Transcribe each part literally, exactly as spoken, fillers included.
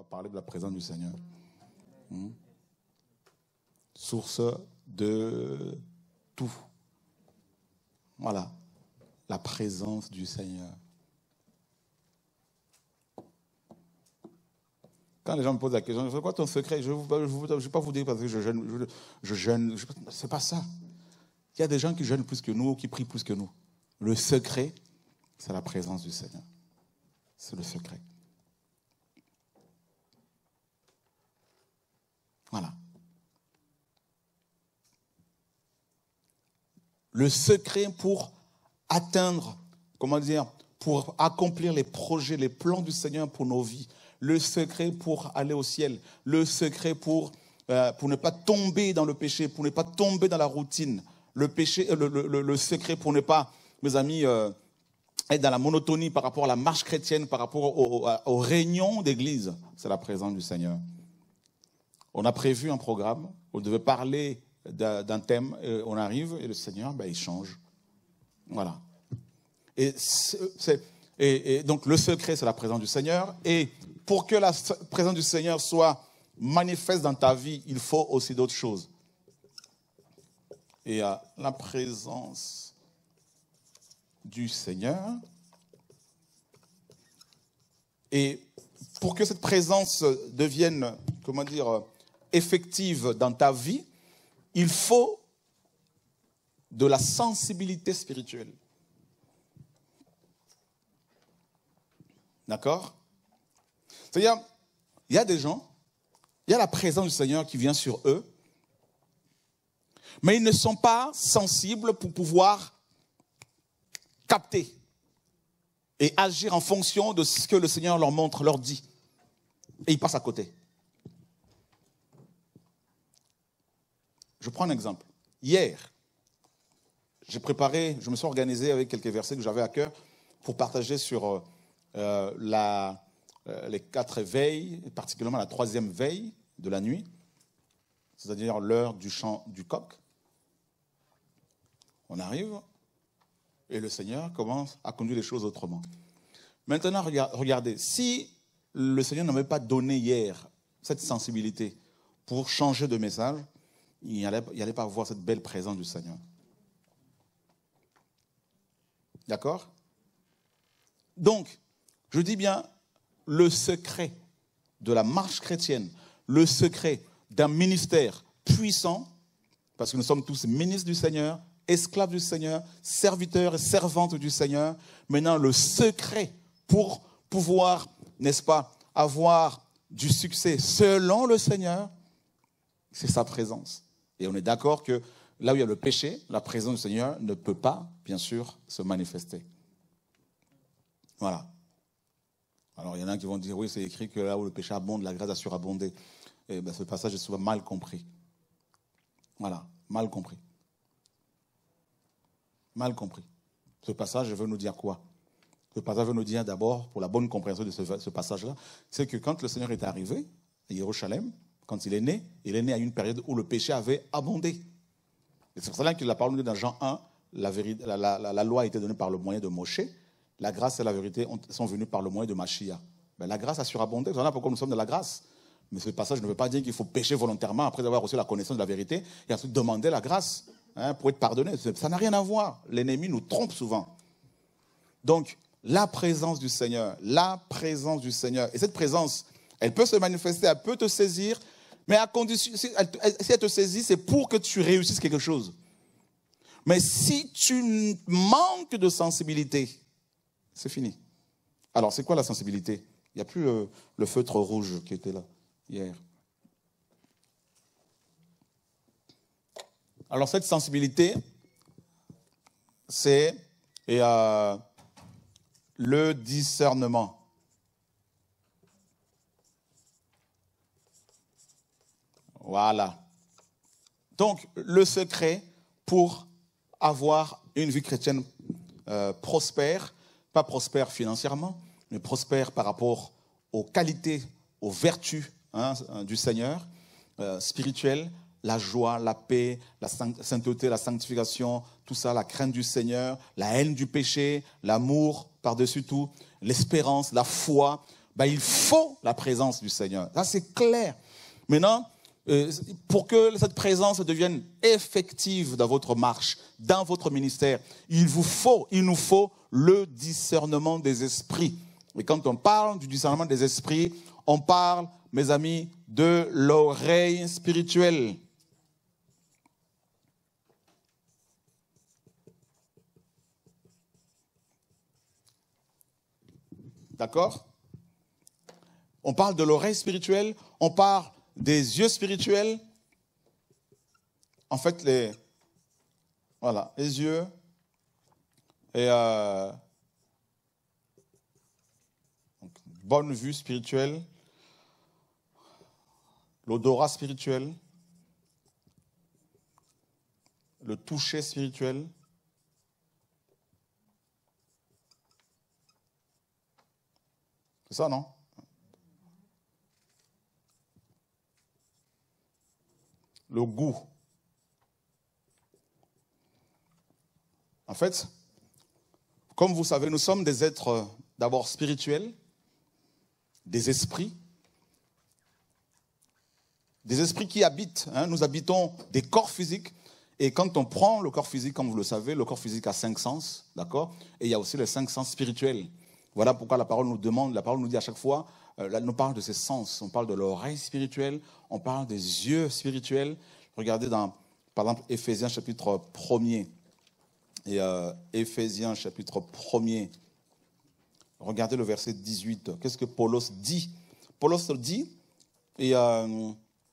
parler de la présence du Seigneur. Hmm. Source de tout. Voilà, la présence du Seigneur. Quand les gens me posent la question, c'est quoi ton secret? Je ne vais pas vous dire parce que je jeûne. Je, je jeûne. Ce n'est pas ça. Il y a des gens qui jeûnent plus que nous, qui prient plus que nous. Le secret, c'est la présence du Seigneur. C'est le secret. Voilà. Le secret pour atteindre, comment dire, pour accomplir les projets, les plans du Seigneur pour nos vies. Le secret pour aller au ciel. Le secret pour, euh, pour ne pas tomber dans le péché, pour ne pas tomber dans la routine. Le, péché, le, le, le secret pour ne pas, mes amis, euh, être dans la monotonie par rapport à la marche chrétienne, par rapport aux, aux réunions d'église. C'est la présence du Seigneur. On a prévu un programme, on devait parler d'un thème, et on arrive et le Seigneur, ben, il change. Voilà. Et, c'est, et, et donc le secret, c'est la présence du Seigneur. Et pour que la présence du Seigneur soit manifeste dans ta vie, il faut aussi d'autres choses. Et euh, la présence du Seigneur. Et pour que cette présence devienne, comment dire, effective dans ta vie, il faut de la sensibilité spirituelle. D'accord? C'est-à-dire, il y a des gens, il y a la présence du Seigneur qui vient sur eux, mais ils ne sont pas sensibles pour pouvoir capter et agir en fonction de ce que le Seigneur leur montre, leur dit. Et ils passent à côté. Je prends un exemple. Hier, j'ai préparé, je me suis organisé avec quelques versets que j'avais à cœur pour partager sur euh, la, euh, les quatre veilles, et particulièrement la troisième veille de la nuit, c'est-à-dire l'heure du chant du coq. On arrive et le Seigneur commence à conduire les choses autrement. Maintenant, regardez, si le Seigneur n'avait pas donné hier cette sensibilité pour changer de message, il n'allait allait pas avoir cette belle présence du Seigneur. D'accord? Donc, je dis bien, le secret de la marche chrétienne, le secret d'un ministère puissant, parce que nous sommes tous ministres du Seigneur, esclaves du Seigneur, serviteurs et servantes du Seigneur. Maintenant, le secret pour pouvoir, n'est-ce pas, avoir du succès selon le Seigneur, c'est sa présence. Et on est d'accord que là où il y a le péché, la présence du Seigneur ne peut pas, bien sûr, se manifester. Voilà. Alors, il y en a qui vont dire, oui, c'est écrit que là où le péché abonde, la grâce a surabondé. Et bien, ce passage est souvent mal compris. Voilà, mal compris. Mal compris. Ce passage veut nous dire quoi? Ce passage veut nous dire d'abord, pour la bonne compréhension de ce, ce passage-là, c'est que quand le Seigneur est arrivé à Jérusalem, quand il est né, il est né à une période où le péché avait abondé. Et c'est pour cela que la parole nous dit dans Jean un, la, vérité, la, la, la, la loi a été donnée par le moyen de Moshe, la grâce et la vérité ont, sont venues par le moyen de Machia. Ben, la grâce a surabondé, voilà pourquoi nous sommes dans la grâce. Mais ce passage ne veut pas dire qu'il faut pécher volontairement après avoir reçu la connaissance de la vérité et ensuite demander la grâce hein, pour être pardonné. Ça n'a rien à voir. L'ennemi nous trompe souvent. Donc, la présence du Seigneur, la présence du Seigneur. Et cette présence, elle peut se manifester, elle peut te saisir, mais à condition, si elle, si elle te saisit, c'est pour que tu réussisses quelque chose. Mais si tu manques de sensibilité, c'est fini. Alors, c'est quoi la sensibilité? Il n'y a plus le, le feutre rouge qui était là hier. Alors, cette sensibilité, c'est et, euh, le discernement. Voilà. Donc, le secret pour avoir une vie chrétienne euh, prospère, pas prospère financièrement, mais prospère par rapport aux qualités, aux vertus hein, du Seigneur, euh, spirituelles, la joie, la paix, la sainteté, la sanctification, tout ça, la crainte du Seigneur, la haine du péché, l'amour par-dessus tout, l'espérance, la foi. ben, il faut la présence du Seigneur. Ça, c'est clair. Maintenant, euh, pour que cette présence devienne effective dans votre marche, dans votre ministère, il vous faut, il nous faut le discernement des esprits. Et quand on parle du discernement des esprits, on parle, mes amis, de l'oreille spirituelle. D'accord? On parle de l'oreille spirituelle, on parle des yeux spirituels. En fait, les, voilà, les yeux et euh, donc, bonne vue spirituelle, l'odorat spirituel, le toucher spirituel. C'est ça, non? Le goût. En fait, comme vous savez, nous sommes des êtres d'abord spirituels, des esprits, des esprits qui habitent. Hein, nous habitons des corps physiques. Et quand on prend le corps physique, comme vous le savez, le corps physique a cinq sens, d'accord? Et il y a aussi les cinq sens spirituels. Voilà pourquoi la parole nous demande, la parole nous dit à chaque fois, euh, là, nous parle de ces sens. On parle de l'oreille spirituelle, on parle des yeux spirituels. Regardez dans, par exemple, Éphésiens chapitre premier. Et euh, Éphésiens chapitre premier. Regardez le verset dix-huit. Qu'est-ce que Paulos dit? Paulos dit, et euh,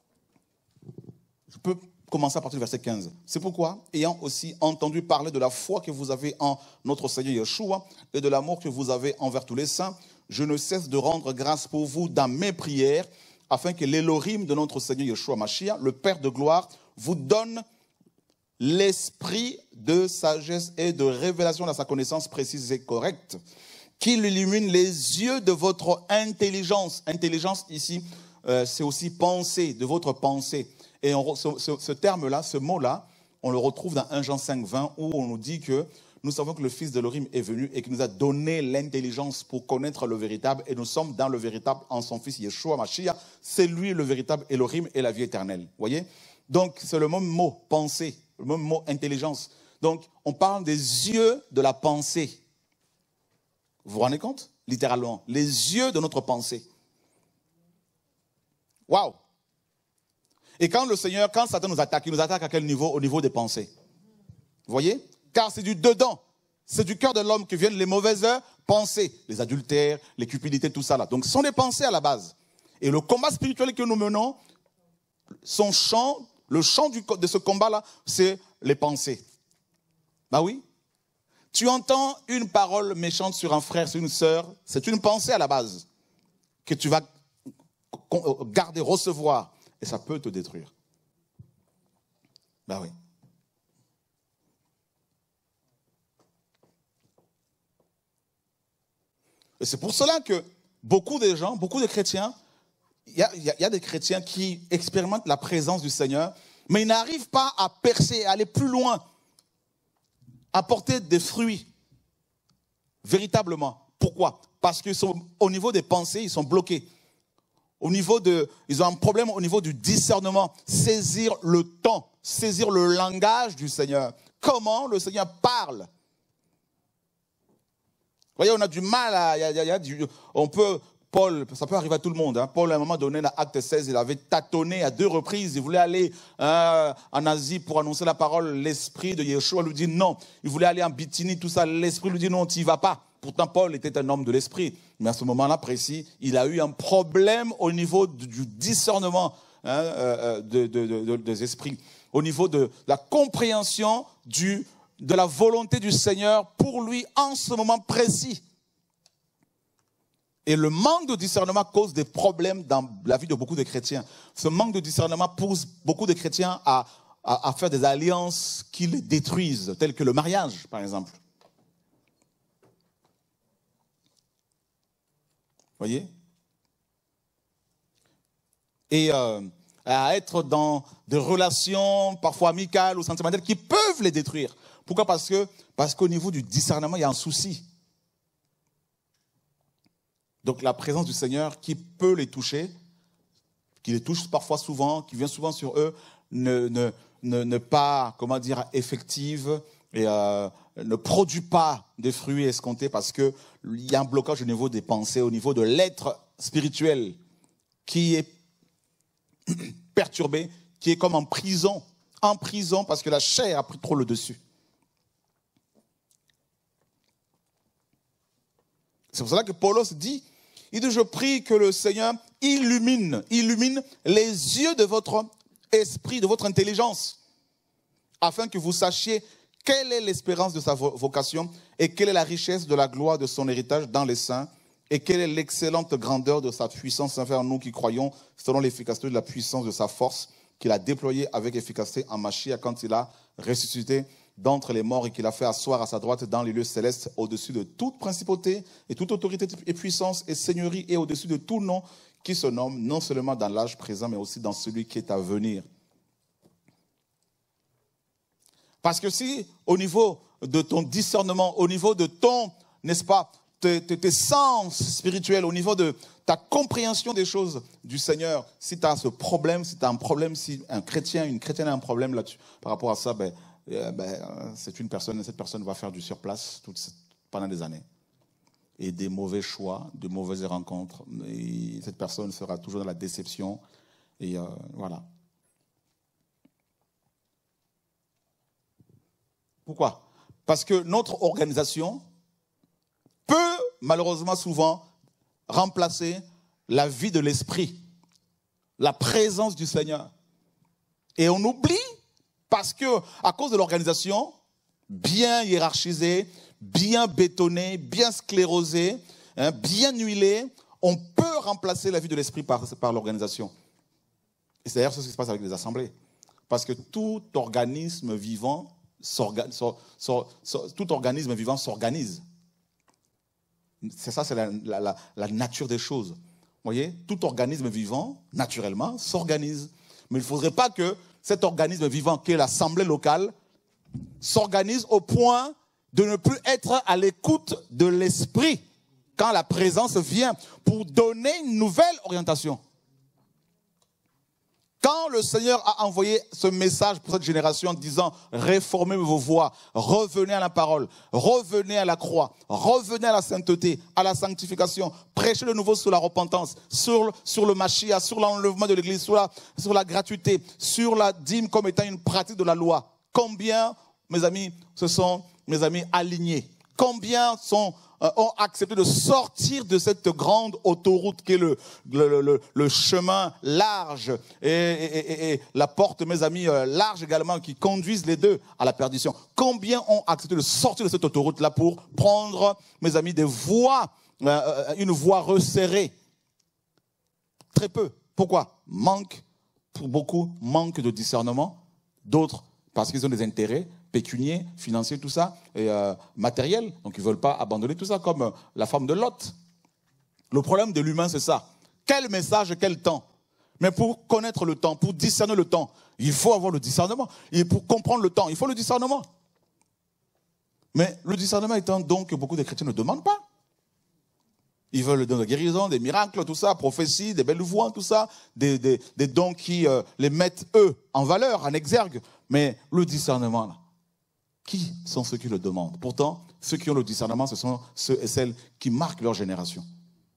je peux commencer à partir du verset quinze. C'est pourquoi, ayant aussi entendu parler de la foi que vous avez en notre Seigneur Yeshua et de l'amour que vous avez envers tous les saints, je ne cesse de rendre grâce pour vous dans mes prières, afin que l'Élohim de notre Seigneur Yeshua Mashiach, le Père de gloire, vous donne l'esprit de sagesse et de révélation dans sa connaissance précise et correcte, qu'il illumine les yeux de votre intelligence. Intelligence ici, euh, c'est aussi pensée, de votre pensée. Et on, ce, ce, ce terme-là, ce mot-là, on le retrouve dans un Jean cinq, vingt, où on nous dit que nous savons que le Fils d'Élohim est venu et qu'il nous a donné l'intelligence pour connaître le véritable. Et nous sommes dans le véritable en son Fils Yeshua Mashiach. C'est lui le véritable Élohim et la vie éternelle. Vous voyez? Donc, c'est le même mot, pensée, le même mot, intelligence. Donc, on parle des yeux de la pensée. Vous vous rendez compte? Littéralement. Les yeux de notre pensée. Waouh! Et quand le Seigneur, quand Satan nous attaque, il nous attaque à quel niveau? Au niveau des pensées. Vous voyez? Car c'est du dedans. C'est du cœur de l'homme que viennent les mauvaises pensées. Les adultères, les cupidités, tout ça là. Donc ce sont des pensées à la base. Et le combat spirituel que nous menons, son champ, le champ du, de ce combat-là, c'est les pensées. Bah oui. Tu entends une parole méchante sur un frère, sur une sœur, c'est une pensée à la base que tu vas garder, recevoir. Et ça peut te détruire. Ben oui. Et c'est pour cela que beaucoup de gens, beaucoup de chrétiens, il y a, y a des chrétiens qui expérimentent la présence du Seigneur, mais ils n'arrivent pas à percer, à aller plus loin, à porter des fruits, véritablement. Pourquoi? Parce qu'au niveau des pensées, ils sont bloqués. Au niveau de, ils ont un problème au niveau du discernement. Saisir le temps, saisir le langage du Seigneur. Comment le Seigneur parle. Vous voyez, on a du mal à... Y a, y a, y a du, on peut, Paul, ça peut arriver à tout le monde. Hein. Paul, à un moment donné, dans Acte seize, il avait tâtonné à deux reprises. Il voulait aller euh, en Asie pour annoncer la parole. L'esprit de Yeshua lui dit non. Il voulait aller en Bithynie, tout ça. L'esprit lui dit non, tu n'y vas pas. Pourtant, Paul était un homme de l'esprit. Mais à ce moment-là précis, il a eu un problème au niveau du discernement hein, euh, de, de, de, de, des esprits, au niveau de la compréhension du, de la volonté du Seigneur pour lui en ce moment précis. Et le manque de discernement cause des problèmes dans la vie de beaucoup de chrétiens. Ce manque de discernement pousse beaucoup de chrétiens à, à, à faire des alliances qui les détruisent, telles que le mariage, par exemple. Voyez? Et euh, à être dans des relations parfois amicales ou sentimentales qui peuvent les détruire. Pourquoi? Parce que, parce qu'au niveau du discernement, il y a un souci. Donc la présence du Seigneur qui peut les toucher, qui les touche parfois souvent, qui vient souvent sur eux, ne, ne, ne, ne pas, comment dire, effective et euh, ne produit pas des fruits escomptés parce qu'il y a un blocage au niveau des pensées, au niveau de l'être spirituel qui est perturbé, qui est comme en prison, en prison parce que la chair a pris trop le dessus. C'est pour cela que Paulos dit, il dit, je prie que le Seigneur illumine, illumine les yeux de votre esprit, de votre intelligence, afin que vous sachiez quelle est l'espérance de sa vocation et quelle est la richesse de la gloire de son héritage dans les saints et quelle est l'excellente grandeur de sa puissance envers nous qui croyons selon l'efficacité de la puissance de sa force qu'il a déployée avec efficacité en Mashiach quand il a ressuscité d'entre les morts et qu'il a fait asseoir à sa droite dans les lieux célestes au-dessus de toute principauté et toute autorité et puissance et seigneurie et au-dessus de tout nom qui se nomme non seulement dans l'âge présent mais aussi dans celui qui est à venir. Parce que si au niveau de ton discernement, au niveau de ton, n'est-ce pas, tes, tes, tes sens spirituels, au niveau de ta compréhension des choses du Seigneur, si tu as ce problème, si tu as un problème, si un chrétien, une chrétienne a un problème là-dessus, par rapport à ça, ben, euh, ben, c'est une personne, cette personne va faire du surplace toute, pendant des années. Et des mauvais choix, de mauvaises rencontres. Et cette personne sera toujours dans la déception. Et euh, voilà. Pourquoi? Parce que notre organisation peut, malheureusement souvent, remplacer la vie de l'esprit, la présence du Seigneur. Et on oublie, parce que à cause de l'organisation, bien hiérarchisée, bien bétonnée, bien sclérosée, hein, bien huilée, on peut remplacer la vie de l'esprit par, par l'organisation. Et c'est d'ailleurs ce qui se passe avec les assemblées. Parce que tout organisme vivant S'orga, so, so, so, tout organisme vivant s'organise. C'est ça, c'est la, la, la, la nature des choses. Vous voyez, tout organisme vivant, naturellement, s'organise. Mais il ne faudrait pas que cet organisme vivant, qui est l'assemblée locale, s'organise au point de ne plus être à l'écoute de l'esprit quand la présence vient pour donner une nouvelle orientation. Quand le Seigneur a envoyé ce message pour cette génération en disant « Réformez vos voies, revenez à la parole, revenez à la croix, revenez à la sainteté, à la sanctification, prêchez de nouveau sur la repentance, sur, sur le Mashiach, sur l'enlèvement de l'Église, sur la, sur la gratuité, sur la dîme comme étant une pratique de la loi. » Combien, mes amis, se sont, mes amis, alignés? Combien sont... Euh, ont accepté de sortir de cette grande autoroute qui est le, le, le, le chemin large et, et, et, et la porte, mes amis, euh, large également, qui conduisent les deux à la perdition. Combien ont accepté de sortir de cette autoroute-là pour prendre, mes amis, des voies, euh, une voie resserrée? Très peu. Pourquoi? Manque, pour beaucoup, manque de discernement. D'autres, parce qu'ils ont des intérêts pécuniers, financiers, tout ça, et euh, matériels. Donc, ils ne veulent pas abandonner tout ça, comme euh, la femme de Lot. Le problème de l'humain, c'est ça. Quel message, quel temps? Mais pour connaître le temps, pour discerner le temps, il faut avoir le discernement. Et pour comprendre le temps, il faut le discernement. Mais le discernement est un don que beaucoup de chrétiens ne demandent pas. Ils veulent le don de guérison, des miracles, tout ça, prophétie, des belles voix, tout ça, des, des, des dons qui euh, les mettent, eux, en valeur, en exergue. Mais le discernement, là, qui sont ceux qui le demandent? Pourtant, ceux qui ont le discernement, ce sont ceux et celles qui marquent leur génération.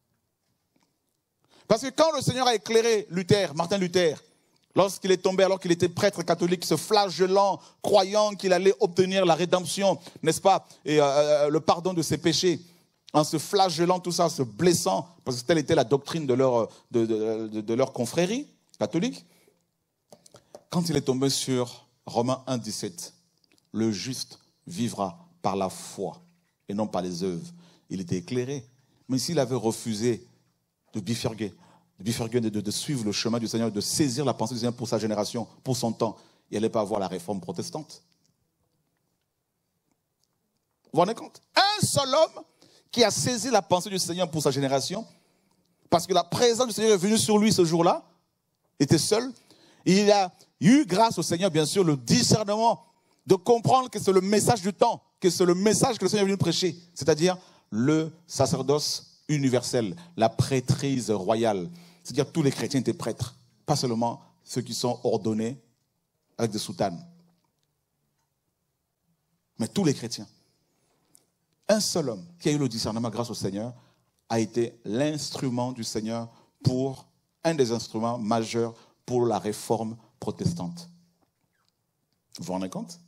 Parce que quand le Seigneur a éclairé Luther, Martin Luther, lorsqu'il est tombé, alors qu'il était prêtre catholique, se flagellant, croyant qu'il allait obtenir la rédemption, n'est-ce pas, et euh, le pardon de ses péchés, en se flagellant, tout ça, en se blessant, parce que telle était la doctrine de leur, de, de, de, de leur confrérie catholique, quand il est tombé sur Romains un, dix-sept, le juste vivra par la foi et non par les œuvres. Il était éclairé. Mais s'il avait refusé de bifurquer, de, bifurquer de, de, de suivre le chemin du Seigneur, de saisir la pensée du Seigneur pour sa génération, pour son temps, il n'allait pas avoir la réforme protestante. Vous vous rendez compte? Un seul homme qui a saisi la pensée du Seigneur pour sa génération, parce que la présence du Seigneur est venue sur lui ce jour-là, était seul. Il a eu, grâce au Seigneur, bien sûr, le discernement de comprendre que c'est le message du temps, que c'est le message que le Seigneur est venu prêcher, c'est-à-dire le sacerdoce universelle, la prêtrise royale. C'est-à-dire que tous les chrétiens étaient prêtres, pas seulement ceux qui sont ordonnés avec des soutanes, mais tous les chrétiens. Un seul homme qui a eu le discernement grâce au Seigneur a été l'instrument du Seigneur pour, un des instruments majeurs pour la réforme protestante. Vous vous rendez compte?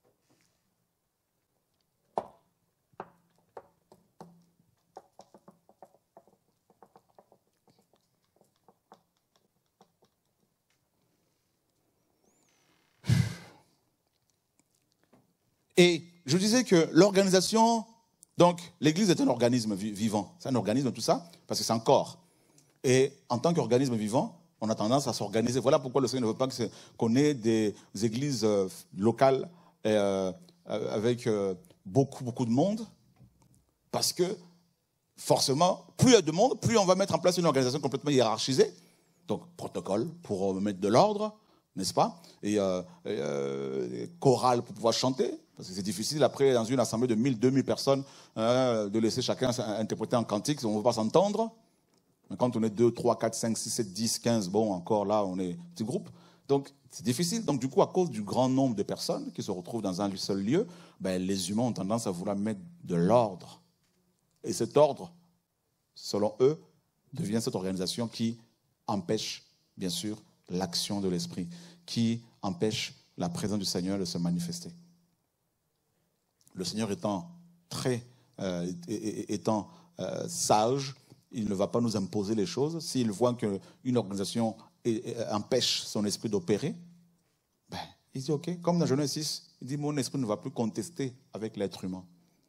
Et je disais que l'organisation, donc l'Église est un organisme vivant. C'est un organisme, tout ça, parce que c'est un corps. Et en tant qu'organisme vivant, on a tendance à s'organiser. Voilà pourquoi le Seigneur ne veut pas qu'on ait des églises locales euh, avec euh, beaucoup, beaucoup de monde. Parce que, forcément, plus il y a de monde, plus on va mettre en place une organisation complètement hiérarchisée. Donc, protocole pour mettre de l'ordre, n'est-ce pas? Et euh, euh, chorale pour pouvoir chanter. Parce que c'est difficile, après, dans une assemblée de mille, deux mille personnes, hein, de laisser chacun interpréter un cantique, on ne veut pas s'entendre. Mais quand on est deux, trois, quatre, cinq, six, sept, dix, quinze, bon, encore là, on est petit groupe. Donc, c'est difficile. Donc, du coup, à cause du grand nombre de personnes qui se retrouvent dans un seul lieu, ben, les humains ont tendance à vouloir mettre de l'ordre. Et cet ordre, selon eux, devient cette organisation qui empêche, bien sûr, l'action de l'Esprit, qui empêche la présence du Seigneur de se manifester. Le Seigneur étant très, euh, étant euh, sage, il ne va pas nous imposer les choses. S'il voit qu'une organisation empêche son esprit d'opérer, ben, il dit ok, comme dans Genèse six, il dit mon esprit ne va plus contester avec l'être humain.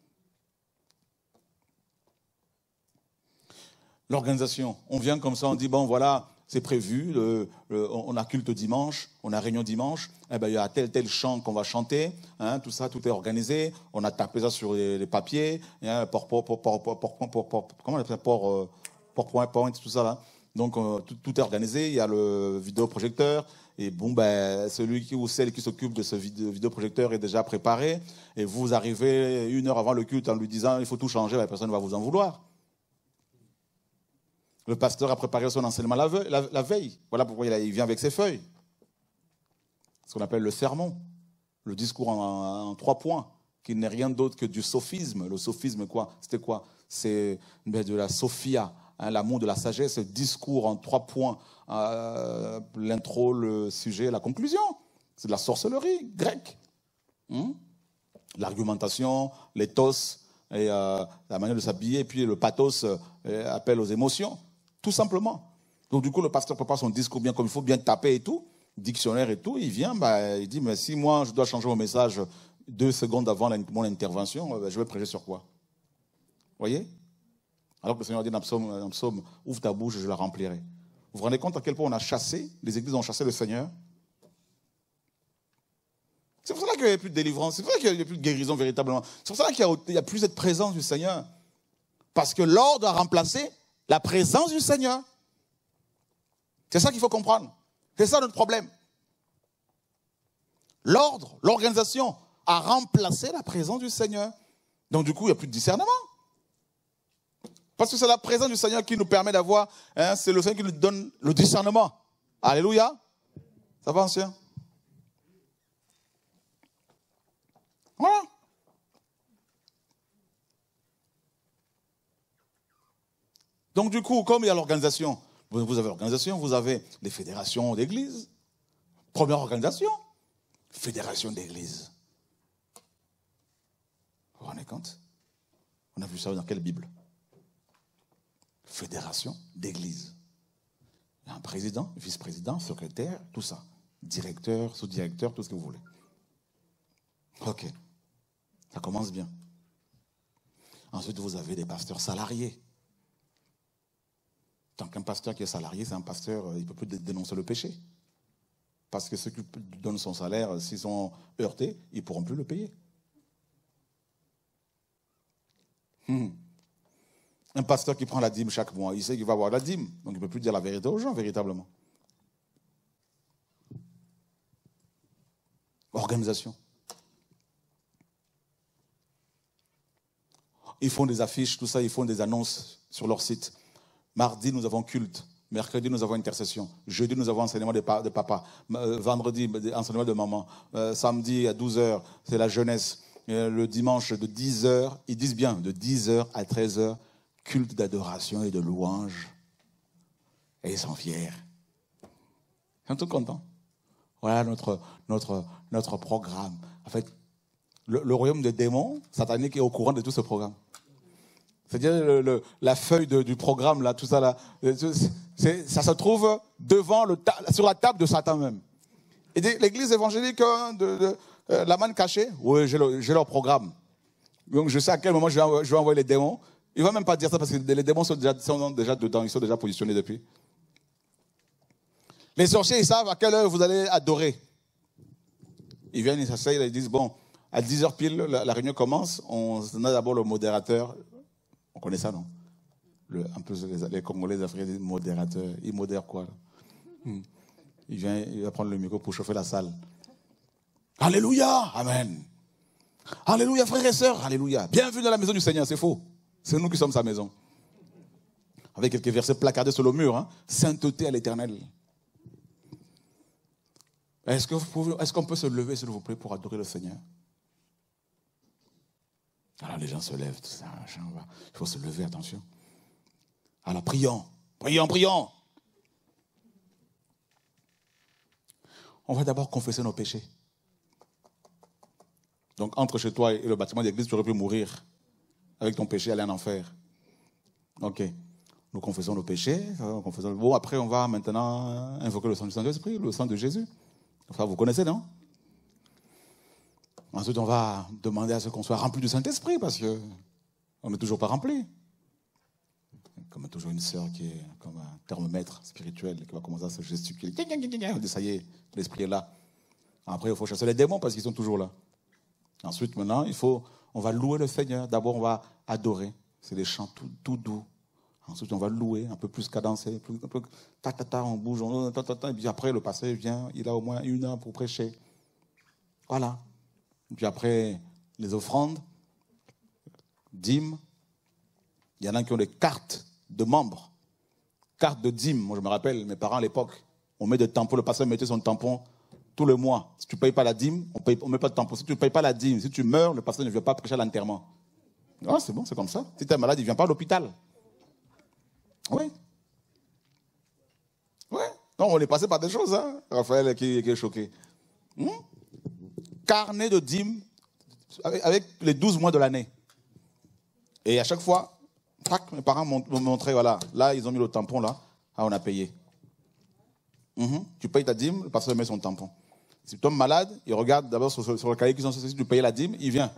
L'organisation, on vient comme ça, on dit bon voilà, c'est prévu, le, le, on a culte dimanche, on a réunion dimanche, eh ben, il y a tel tel chant qu'on va chanter, hein, tout ça, tout est organisé, on a tapé ça sur les, les papiers, hein, pour, pour, pour, pour, pour, pour, pour, pour, comment on appelle ça, pour, pour point, point, tout ça là. Donc euh, tout, tout est organisé, il y a le vidéoprojecteur, et bon ben celui qui ou celle qui s'occupe de ce vidéo, vidéoprojecteur est déjà préparé, et vous arrivez une heure avant le culte en lui disant il faut tout changer, la personne va vous en vouloir. Le pasteur a préparé son enseignement la, ve la, la veille. Voilà pourquoi il, a, il vient avec ses feuilles. Ce qu'on appelle le sermon, le discours en, en, en trois points, qui n'est rien d'autre que du sophisme. Le sophisme, quoi? C'était quoi? C'est de la sophia, hein, l'amour de la sagesse, ce discours en trois points, euh, l'intro, le sujet, la conclusion. C'est de la sorcellerie grecque. Hum? L'argumentation, l'éthos, et euh, la manière de s'habiller, et puis le pathos, euh, appel aux émotions. Tout simplement. Donc du coup, le pasteur prépare son discours bien comme il faut, bien taper et tout, dictionnaire et tout. Il vient, bah, il dit, mais si moi, je dois changer mon message deux secondes avant la, mon intervention, bah, je vais prêcher sur quoi? Vous voyez? Alors que le Seigneur dit dans le psaume, dans le psaume, ouvre ta bouche, je la remplirai. Vous vous rendez compte à quel point on a chassé, les églises ont chassé le Seigneur? C'est pour ça qu'il n'y a plus de délivrance, c'est pour ça qu'il n'y a plus de guérison véritablement. C'est pour ça qu'il n'y a, a plus cette présence du Seigneur. Parce que l'ordre a remplacé la présence du Seigneur. C'est ça qu'il faut comprendre. C'est ça notre problème. L'ordre, l'organisation a remplacé la présence du Seigneur. Donc du coup, il n'y a plus de discernement. Parce que c'est la présence du Seigneur qui nous permet d'avoir, hein, c'est le Seigneur qui nous donne le discernement. Alléluia. Ça va, ancien? Voilà. Donc du coup, comme il y a l'organisation, vous avez l'organisation, vous avez les fédérations d'églises. Première organisation, fédération d'églises. Vous vous rendez compte? On a vu ça dans quelle Bible? Fédération d'églises. Il y a un président, vice-président, secrétaire, tout ça. Directeur, sous-directeur, tout ce que vous voulez. Ok. Ça commence bien. Ensuite, vous avez des pasteurs salariés. Tant qu'un pasteur qui est salarié, c'est un pasteur, il ne peut plus dénoncer le péché. Parce que ceux qui donnent son salaire, s'ils sont heurtés, ils ne pourront plus le payer. Hum. Un pasteur qui prend la dîme chaque mois, il sait qu'il va avoir la dîme. Donc il ne peut plus dire la vérité aux gens, véritablement. Organisation. Ils font des affiches, tout ça, ils font des annonces sur leur site. Mardi, nous avons culte. Mercredi, nous avons intercession. Jeudi, nous avons enseignement de, pa de papa. Euh, vendredi, enseignement de maman. Euh, samedi, à douze heures, c'est la jeunesse. Euh, le dimanche, de dix heures, ils disent bien, de dix heures à treize heures, culte d'adoration et de louange. Et ils sont fiers. Ils sont tous contents. Voilà notre, notre, notre programme. En fait, le, le royaume des démons, satanique, est au courant de tout ce programme. C'est-à-dire le, le, la feuille de, du programme, là, tout ça, là, ça se trouve devant le sur la table de Satan même. Et l'église évangélique hein, de, de euh, la manne cachée, oui, j'ai le, leur programme. Donc je sais à quel moment je vais, je vais envoyer les démons. Il ne va même pas dire ça parce que les démons sont déjà, sont déjà dedans, ils sont déjà positionnés depuis. Les sorciers, ils savent à quelle heure vous allez adorer. Ils viennent, ils s'asseyent, ils disent, bon, à dix heures pile, la, la réunion commence, on a d'abord le modérateur. On connaît ça, non? Le, un peu les, les Congolais, les Africains disent modérateur. Il modère quoi là? hmm. il, vient, il va prendre le micro pour chauffer la salle. Alléluia! Amen. Alléluia, frères et sœurs. Alléluia. Bienvenue dans la maison du Seigneur. C'est faux. C'est nous qui sommes sa maison. Avec quelques versets placardés sur le mur. Hein. Sainteté à l'éternel. Est-ce que vous pouvez, est-ce qu'on peut se lever, s'il vous plaît, pour adorer le Seigneur? Alors les gens se lèvent, tout ça, il faut se lever, attention. Alors prions, prions, prions. On va d'abord confesser nos péchés. Donc entre chez toi et le bâtiment d'église, tu aurais pu mourir avec ton péché, aller en enfer. Ok, nous confessons nos péchés. Nous confessons... Bon, après on va maintenant invoquer le sang du Saint-Esprit, le sang de Jésus. Enfin, vous connaissez, non? Ensuite, on va demander à ce qu'on soit rempli du Saint-Esprit parce qu'on n'est toujours pas rempli. Comme toujours une sœur qui est comme un thermomètre spirituel qui va commencer à se gesticuler. On dit, ça y est, l'Esprit est là. Après, il faut chasser les démons parce qu'ils sont toujours là. Ensuite, maintenant, il faut, on va louer le Seigneur. D'abord, on va adorer. C'est des chants tout, tout doux. Ensuite, on va louer, un peu plus cadencé. Plus, un peu, ta, ta, ta, on bouge. On, ta, ta, ta, et puis après, le pasteur vient. Il a au moins une heure pour prêcher. Voilà. Et puis après, les offrandes, dîmes. Il y en a qui ont des cartes de membres. Cartes de dîmes. Moi, je me rappelle, mes parents à l'époque, on met des tampons. Le pasteur mettait son tampon tout le mois. Si tu ne payes pas la dîme, on ne met pas de tampon. Si tu ne payes pas la dîme, si tu meurs, le pasteur ne vient pas prêcher à l'enterrement. Ah, c'est bon, c'est comme ça. Si tu es malade, il ne vient pas à l'hôpital. Oui. Oui. Non, on est passé par des choses, hein. Raphaël qui, qui est choqué. Hmm? Carnet de dîmes avec, avec les douze mois de l'année. Et à chaque fois, tac, mes parents m'ont montré, voilà, là, ils ont mis le tampon, là. Ah, on a payé. Mm-hmm. Tu payes ta dîme, le pasteur met son tampon. Si tu tombes malade, il regarde d'abord sur, sur le cahier qu'ils ont cessé de payer la dîme, il vient.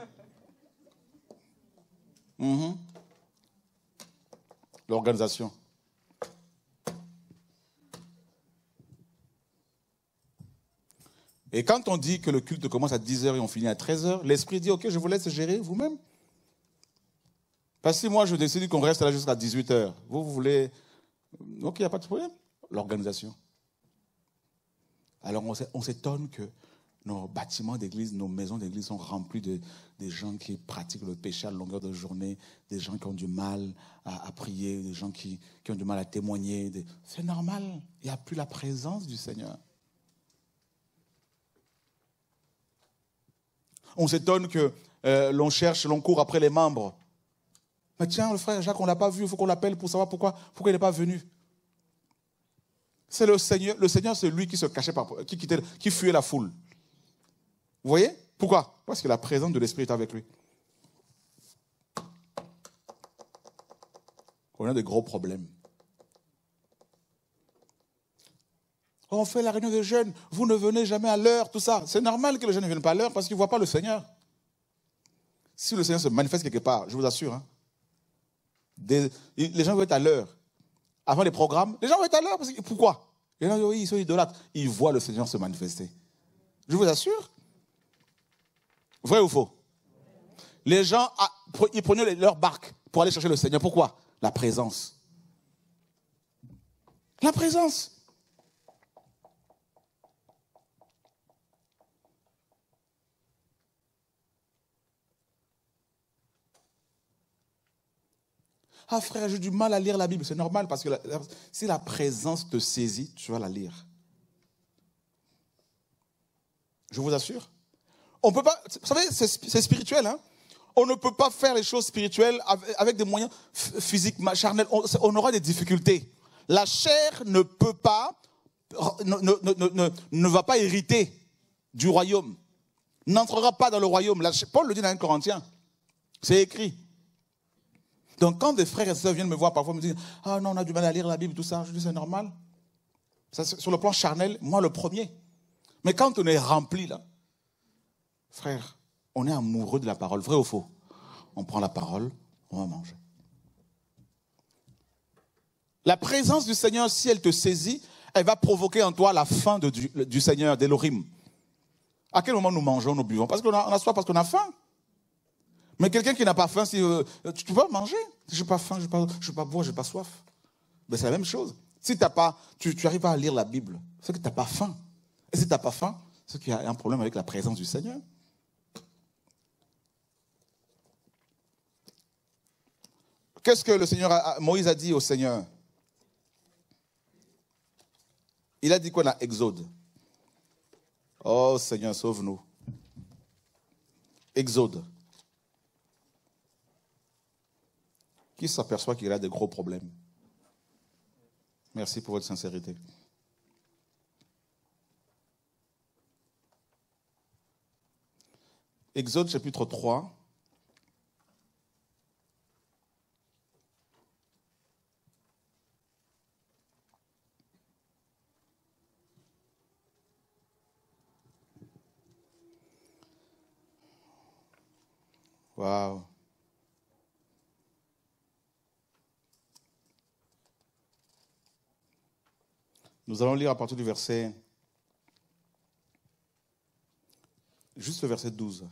Mm-hmm. L'organisation. Et quand on dit que le culte commence à dix heures et on finit à treize heures, l'esprit dit, ok, je vous laisse gérer vous-même. Parce que si moi je décide qu'on reste là jusqu'à dix-huit heures, vous, vous voulez... Ok, il n'y a pas de problème. L'organisation. Alors on s'étonne que nos bâtiments d'église, nos maisons d'église sont remplis de des gens qui pratiquent le péché à longueur de journée, des gens qui ont du mal à, à prier, des gens qui, qui ont du mal à témoigner. Des... C'est normal, il n'y a plus la présence du Seigneur. On s'étonne que euh, l'on cherche, l'on court après les membres. Mais tiens, le frère Jacques, on ne l'a pas vu, il faut qu'on l'appelle pour savoir pourquoi, pourquoi il n'est pas venu. C'est le Seigneur, le Seigneur, c'est lui qui se cachait, par, qui, quittait, qui fuyait la foule. Vous voyez? Pourquoi? Parce que la présence de l'Esprit est avec lui. On a des gros problèmes. On fait la réunion de jeunes, vous ne venez jamais à l'heure, tout ça. C'est normal que les jeunes ne viennent pas à l'heure parce qu'ils ne voient pas le Seigneur. Si le Seigneur se manifeste quelque part, je vous assure, hein, des, les gens vont être à l'heure. Avant les programmes, les gens vont être à l'heure. Parce que, pourquoi? Les gens, oui, ils sont idolâtres. Ils voient le Seigneur se manifester. Je vous assure. Vrai ou faux? Les gens, ils prenaient leur barque pour aller chercher le Seigneur. Pourquoi? La présence. La présence. Ah frère, j'ai du mal à lire la Bible. C'est normal parce que la, la, si la présence te saisit, tu vas la lire. Je vous assure. On peut pas, vous savez, c'est spirituel, hein. On ne peut pas faire les choses spirituelles avec, avec des moyens physiques, charnels. On, on aura des difficultés. La chair ne peut pas, ne, ne, ne, ne, ne va pas hériter du royaume. N'entrera pas dans le royaume. La, Paul le dit dans un Corinthiens. C'est écrit. Donc quand des frères et sœurs viennent me voir parfois me dire « Ah non, on a du mal à lire la Bible, tout ça », je dis « C'est normal. » Ça, sur le plan charnel, moi le premier. Mais quand on est rempli là, frère, on est amoureux de la parole, vrai ou faux? On prend la parole, on va manger. La présence du Seigneur, si elle te saisit, elle va provoquer en toi la faim de, du, du Seigneur, d'Élohim. À quel moment nous mangeons, nous buvons? Parce qu'on a, on a soif, parce qu'on a faim. Mais quelqu'un qui n'a pas faim, si, euh, tu, tu peux manger. Je n'ai pas faim, je ne vais pas boire, je n'ai pas soif. Ben, c'est la même chose. Si t'as pas, tu, tu arrives pas à lire la Bible, c'est que tu n'as pas faim. Et si tu n'as pas faim, c'est qu'il y a un problème avec la présence du Seigneur. Qu'est-ce que le Seigneur a, Moïse a dit au Seigneur? Il a dit quoi dans Exode? Oh Seigneur, sauve-nous. Exode. Qui s'aperçoit qu'il a des gros problèmes? Merci pour votre sincérité. Exode chapitre trois. Waouh. Nous allons lire à partir du verset, juste le verset douze.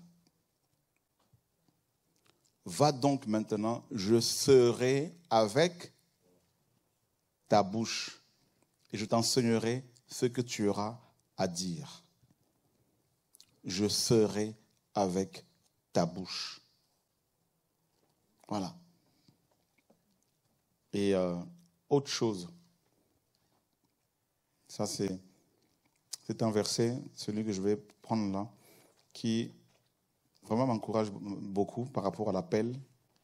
Va donc maintenant, je serai avec ta bouche et je t'enseignerai ce que tu auras à dire. Je serai avec ta bouche. Voilà. Et euh, autre chose. Ça, c'est, c'est un verset, celui que je vais prendre là, qui vraiment m'encourage beaucoup par rapport à l'appel.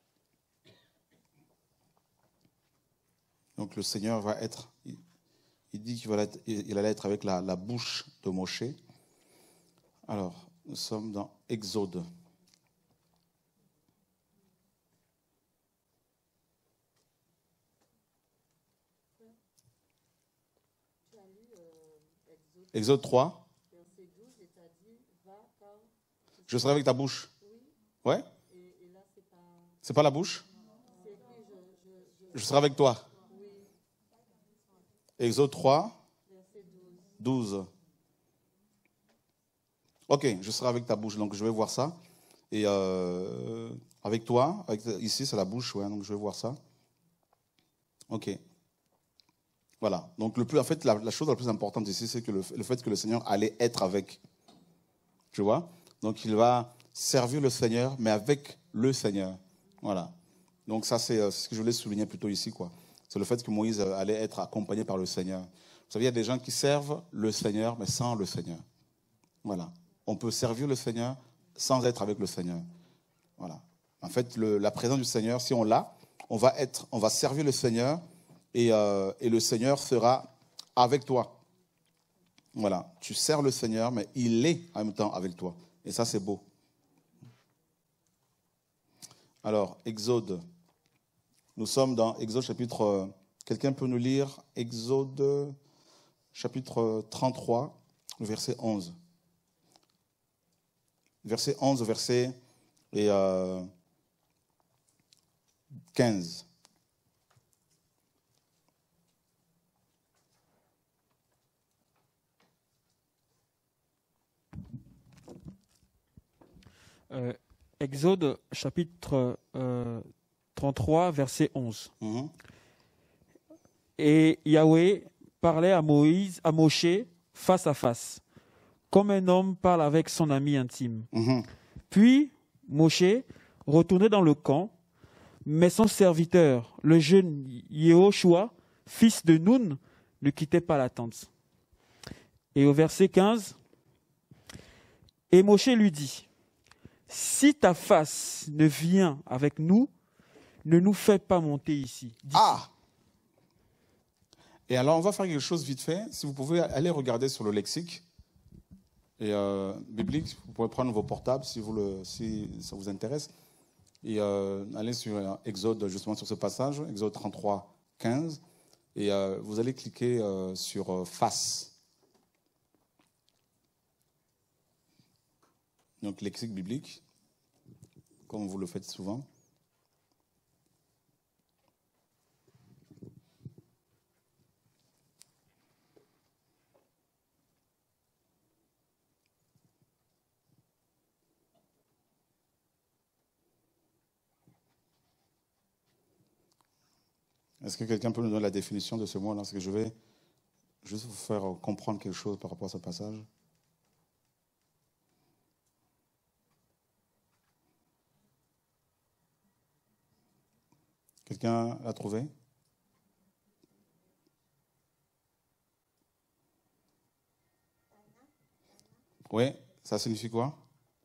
Donc le Seigneur va être, il, il dit qu'il va être, il allait être avec la, la bouche de Moshe. Alors, nous sommes dans Exode. Exode trois. Je serai avec ta bouche. Ouais? C'est pas la bouche? Je serai avec toi. Exode trois, douze. Ok, je serai avec ta bouche, donc je vais voir ça. Et euh, avec toi, avec, ici c'est la bouche, ouais, donc je vais voir ça. Ok. Voilà. Donc, le plus, en fait, la, la chose la plus importante ici, c'est que le, le fait que le Seigneur allait être avec. Tu vois? Donc, il va servir le Seigneur, mais avec le Seigneur. Voilà. Donc, ça, c'est euh, ce que je voulais souligner plutôt ici, quoi. C'est le fait que Moïse allait être accompagné par le Seigneur. Vous savez, il y a des gens qui servent le Seigneur, mais sans le Seigneur. Voilà. On peut servir le Seigneur sans être avec le Seigneur. Voilà. En fait, le, la présence du Seigneur, si on l'a, on va être, on va servir le Seigneur. Et, euh, et le Seigneur sera avec toi. Voilà, tu sers le Seigneur, mais il est en même temps avec toi. Et ça, c'est beau. Alors, Exode. Nous sommes dans Exode chapitre... Quelqu'un peut nous lire Exode chapitre trente-trois, verset onze. Verset onze, verset et, euh, quinze. Euh, Exode chapitre euh, trente-trois, verset onze. Mm-hmm. Et Yahweh parlait à Moïse, à Moshe, face à face, comme un homme parle avec son ami intime. Mm-hmm. Puis Moshe retournait dans le camp, Mais son serviteur, le jeune Yehoshua, fils de Nun, ne quittait pas la tente. Et au verset quinze, « Et Moshe lui dit, « Si ta face ne vient avec nous, ne nous fais pas monter ici. » Ah! Et alors, on va faire quelque chose vite fait. Si vous pouvez aller regarder sur le lexique et, euh, biblique, vous pouvez prendre vos portables si, vous le, si ça vous intéresse. Et euh, aller sur Exode, justement sur ce passage, Exode trente-trois, quinze. Et euh, vous allez cliquer euh, sur euh, face. Donc, lexique biblique, comme vous le faites souvent. Est-ce que quelqu'un peut nous donner la définition de ce mot-là? Parce que je vais juste vous faire comprendre quelque chose par rapport à ce passage. Quelqu'un l'a trouvé? Oui, ça signifie quoi?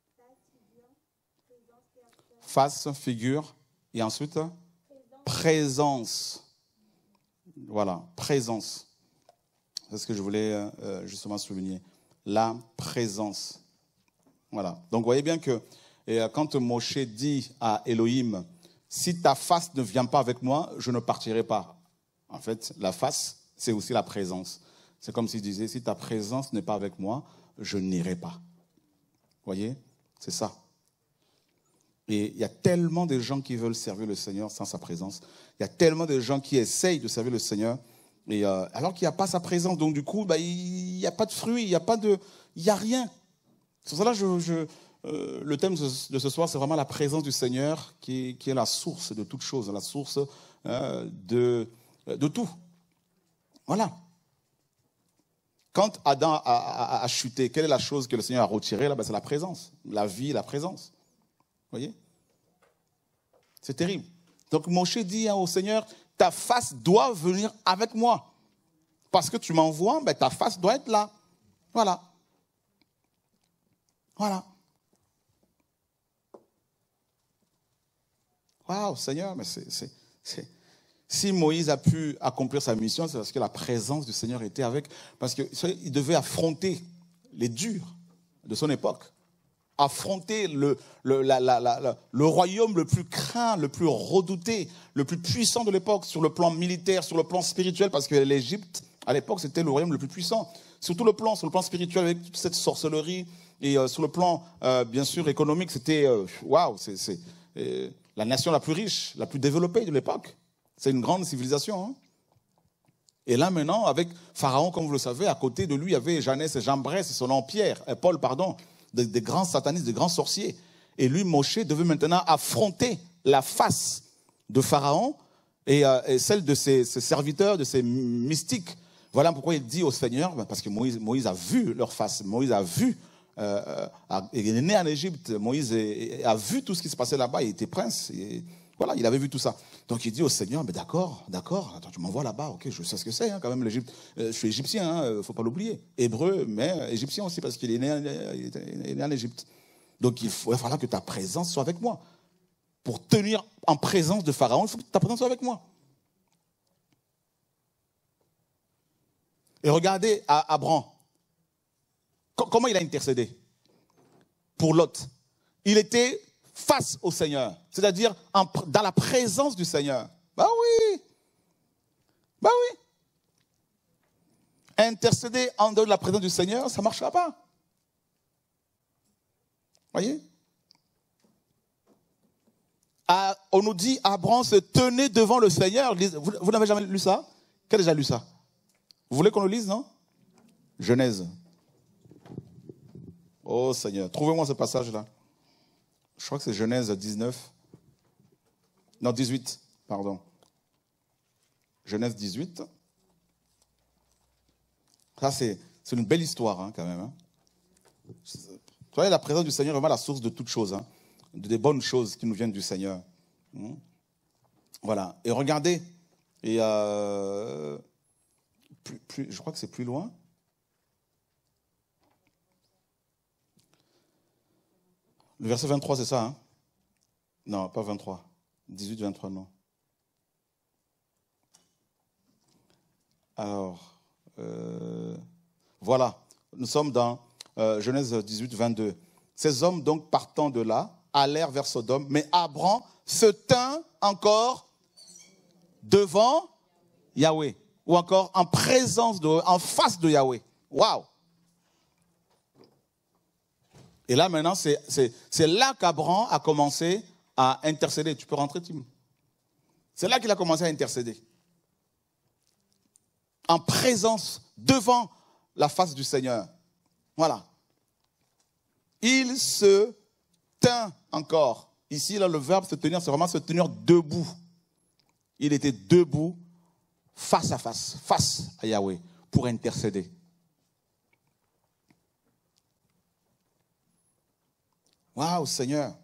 Face, figure, et ensuite présence. Voilà, présence. C'est ce que je voulais euh, justement souligner. La présence. Voilà. Donc, vous voyez bien que et, quand Moshe dit à Elohim, si ta face ne vient pas avec moi, je ne partirai pas. En fait, la face, c'est aussi la présence. C'est comme s'il disait, si ta présence n'est pas avec moi, je n'irai pas. Vous voyez? C'est ça. Et il y a tellement de gens qui veulent servir le Seigneur sans sa présence. Il y a tellement de gens qui essayent de servir le Seigneur, et, euh, alors qu'il n'y a pas sa présence. Donc du coup, bah, il n'y a pas de fruit, il n'y a pas de, il n'y a rien. C'est pour ça que je, je, euh, le thème de ce soir, c'est vraiment la présence du Seigneur qui, qui est la source de toute chose, la source euh, de, de tout. Voilà. Quand Adam a, a, a chuté, quelle est la chose que le Seigneur a retirée là? Ben, c'est la présence, la vie, la présence. Vous voyez? C'est terrible. Donc Moshe dit hein, au Seigneur, ta face doit venir avec moi. Parce que tu m'envoies, ben, ta face doit être là. Voilà. Voilà. Waouh, Seigneur, mais c'est, c'est, c'est... Si Moïse a pu accomplir sa mission, c'est parce que la présence du Seigneur était avec. Parce qu'il devait affronter les durs de son époque. Affronter le, le, la, la, la, le royaume le plus craint, le plus redouté, le plus puissant de l'époque, sur le plan militaire, sur le plan spirituel, parce que l'Égypte, à l'époque, c'était le royaume le plus puissant. Sur tout le plan, sur le plan spirituel, avec toute cette sorcellerie, et euh, sur le plan, euh, bien sûr, économique, c'était, waouh, wow, c'est, c'est euh, la nation la plus riche, la plus développée de l'époque. C'est une grande civilisation. Hein. Et là, maintenant, avec Pharaon, comme vous le savez, à côté de lui, il y avait Janès et Jambres, son nom Pierre, et Paul, pardon, des, des grands satanistes, des grands sorciers. Et lui, Moshe, devait maintenant affronter la face de Pharaon et, euh, et celle de ses, ses serviteurs, de ses mystiques. Voilà pourquoi il dit au Seigneur, parce que Moïse, Moïse a vu leur face, Moïse a vu, euh, il est né en Égypte, Moïse a vu tout ce qui se passait là-bas, il était prince, et voilà, il avait vu tout ça. Donc il dit au Seigneur, mais d'accord, d'accord, attends, tu m'envoies là-bas, ok, je sais ce que c'est, hein, quand même l'Égypte. Euh, je suis égyptien, il hein, ne faut pas l'oublier. Hébreu, mais égyptien aussi, parce qu'il est né, il est né en Égypte. Donc il, faut, il va falloir que ta présence soit avec moi. Pour tenir en présence de Pharaon, il faut que ta présence soit avec moi. Et regardez à Abraham, comment il a intercédé pour Lot. Il était face au Seigneur, c'est-à-dire en, dans la présence du Seigneur. Bah oui, bah oui. Intercéder en dehors de la présence du Seigneur, ça ne marchera pas. Voyez? Ah, on nous dit, Abraham se tenait devant le Seigneur. Vous, vous n'avez jamais lu ça? Qui a déjà lu ça? Vous voulez qu'on le lise, non? Genèse. Oh Seigneur, trouvez-moi ce passage-là. Je crois que c'est Genèse dix-neuf. Non, dix-huit, pardon. Genèse dix-huit. Ça, c'est, c'est une belle histoire, hein, quand même. Hein. Vous voyez, la présence du Seigneur est vraiment la source de toutes choses. Hein, de des bonnes choses qui nous viennent du Seigneur. Hum. Voilà. Et regardez, et euh, plus, plus, je crois que c'est plus loin. Le verset vingt-trois, c'est ça, hein? Non, pas vingt-trois. dix-huit, vingt-trois, non. Alors, euh, voilà. Nous sommes dans euh, Genèse dix-huit, vingt-deux. Ces hommes, donc, partant de là, allèrent vers Sodome, mais Abraham se tint encore devant Yahweh, ou encore en présence de, en face de Yahweh. Waouh! Et là, maintenant, c'est, c'est, c'est là qu'Abraham a commencé à intercéder. Tu peux rentrer, Tim? C'est là qu'il a commencé à intercéder. En présence, devant la face du Seigneur. Voilà. Il se tint encore. Ici, là, le verbe se tenir, c'est vraiment se tenir debout. Il était debout, face à face, face à Yahweh, pour intercéder. Waouh, Seigneur.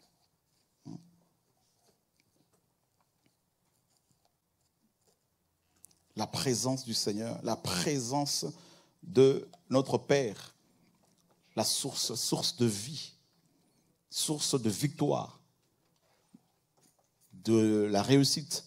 La présence du Seigneur, la présence de notre Père, la source, source de vie, source de victoire, de la réussite.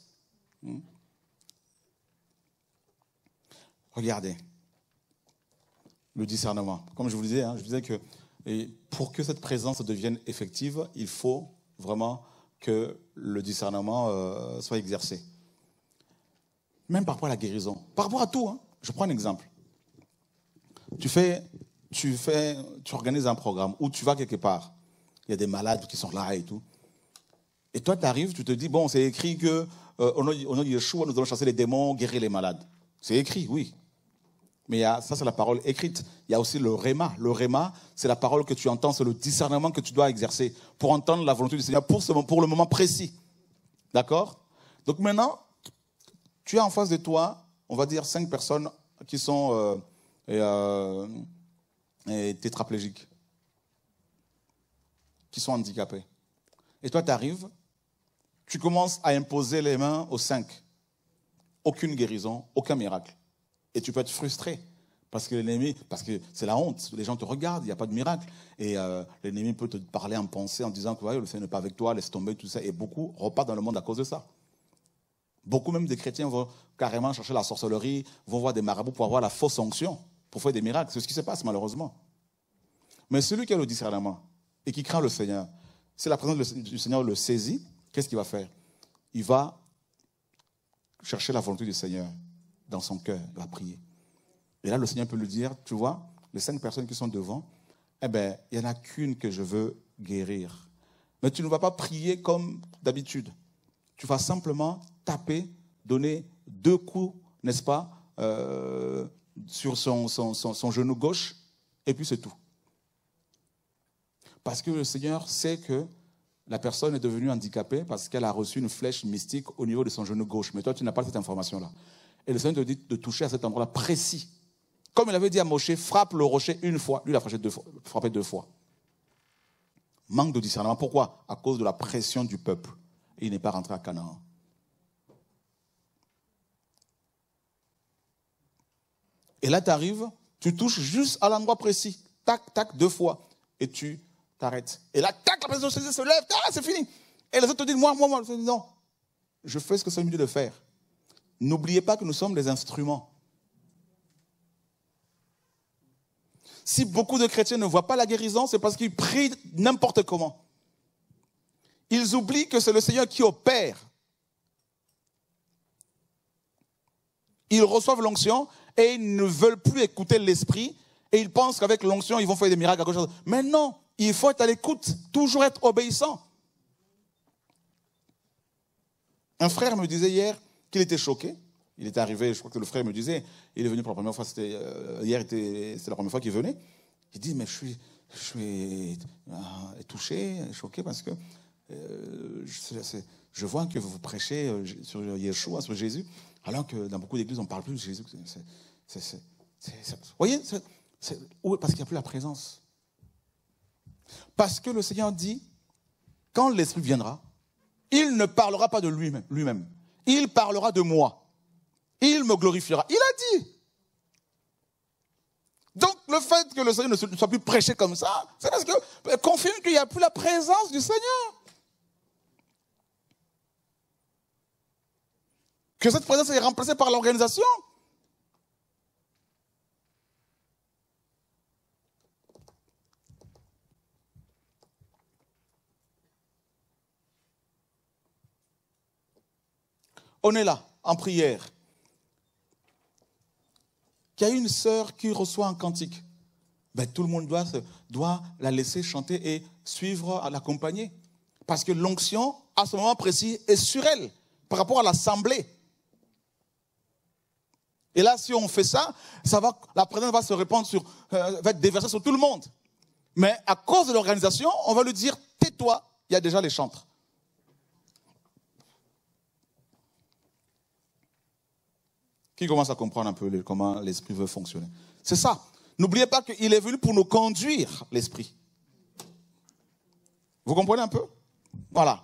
Regardez, le discernement. Comme je vous disais, hein, je vous disais que et pour que cette présence devienne effective, il faut vraiment que le discernement euh, soit exercé. Même par rapport à la guérison, par rapport à tout. Hein. Je prends un exemple. Tu fais, tu fais, tu organises un programme où tu vas quelque part. Il y a des malades qui sont là et tout. Et toi, tu arrives, tu te dis, bon, c'est écrit que euh, au nom de Yeshua, nous allons chasser les démons, guérir les malades. C'est écrit, oui. Mais il y a, ça, c'est la parole écrite. Il y a aussi le réma. Le réma, c'est la parole que tu entends, c'est le discernement que tu dois exercer pour entendre la volonté du Seigneur pour, ce, pour le moment précis. D'accord? Donc maintenant, tu as en face de toi, on va dire, cinq personnes qui sont euh, et, euh, et tétraplégiques, qui sont handicapées. Et toi, tu arrives, tu commences à imposer les mains aux cinq. Aucune guérison, aucun miracle. Et tu peux être frustré, parce que l'ennemi, parce que c'est la honte, les gens te regardent, il n'y a pas de miracle. Et euh, l'ennemi peut te parler en pensée, en disant que ouais, le Seigneur n'est pas avec toi, laisse tomber, tout ça. Et beaucoup repartent dans le monde à cause de ça. Beaucoup même des chrétiens vont carrément chercher la sorcellerie, vont voir des marabouts pour avoir la fausse onction, pour faire des miracles. C'est ce qui se passe malheureusement. Mais celui qui a le discernement et qui craint le Seigneur, si la présence du Seigneur le saisit, qu'est-ce qu'il va faire? Il va chercher la volonté du Seigneur dans son cœur, il va prier. Et là, le Seigneur peut lui dire, tu vois, les cinq personnes qui sont devant, eh bien, il n'y en a qu'une que je veux guérir. Mais tu ne vas pas prier comme d'habitude. Tu vas simplement taper, donner deux coups, n'est-ce pas, euh, sur son, son, son, son genou gauche, et puis c'est tout. Parce que le Seigneur sait que la personne est devenue handicapée parce qu'elle a reçu une flèche mystique au niveau de son genou gauche. Mais toi, tu n'as pas cette information-là. Et le Seigneur te dit de toucher à cet endroit-là précis. Comme il avait dit à Moshe, frappe le rocher une fois. Lui, il a frappé deux fois. Frappé deux fois. Manque de discernement. Pourquoi? À cause de la pression du peuple. Et il n'est pas rentré à Canaan. Et là, tu arrives, tu touches juste à l'endroit précis. Tac, tac, deux fois. Et tu t'arrêtes. Et là, tac, la présence de Jésus se lève. Ah, c'est fini. Et les autres te disent, moi, moi, moi. Non. Je fais ce que c'est mieux de faire. N'oubliez pas que nous sommes des instruments. Si beaucoup de chrétiens ne voient pas la guérison, c'est parce qu'ils prient n'importe comment. Ils oublient que c'est le Seigneur qui opère. Ils reçoivent l'onction et ils ne veulent plus écouter l'esprit et ils pensent qu'avec l'onction, ils vont faire des miracles à gauche. Mais non, il faut être à l'écoute, toujours être obéissant. Un frère me disait hier qu'il était choqué. Il était arrivé, je crois que le frère me disait, il est venu pour la première fois, c'était, euh, hier c'était la première fois qu'il venait. Il dit, mais je suis, je suis euh, touché, choqué parce que euh, je, je vois que vous prêchez sur Yeshua, sur Jésus, alors que dans beaucoup d'églises, on ne parle plus de Jésus. C'est, c'est, c'est, c'est, c'est, vous voyez, c'est, c'est, parce qu'il n'y a plus la présence. Parce que le Seigneur dit, quand l'Esprit viendra, il ne parlera pas de lui-même. lui-même. Il parlera de moi. Il me glorifiera. Il a dit. Donc, le fait que le Seigneur ne soit plus prêché comme ça, c'est parce que confirme qu'il n'y a plus la présence du Seigneur. Que cette présence est remplacée par l'organisation. On est là, en prière. Qu'il y a une sœur qui reçoit un cantique. Ben, tout le monde doit, doit la laisser chanter et suivre, l'accompagner. Parce que l'onction, à ce moment précis, est sur elle, par rapport à l'assemblée. Et là, si on fait ça, ça va, la présence va se répandre sur, euh, va être déversée sur tout le monde. Mais à cause de l'organisation, on va lui dire, tais-toi, il y a déjà les chantres. Qui commence à comprendre un peu les, comment l'esprit veut fonctionner. C'est ça. N'oubliez pas qu'il est venu pour nous conduire, l'esprit. Vous comprenez un peu? Voilà.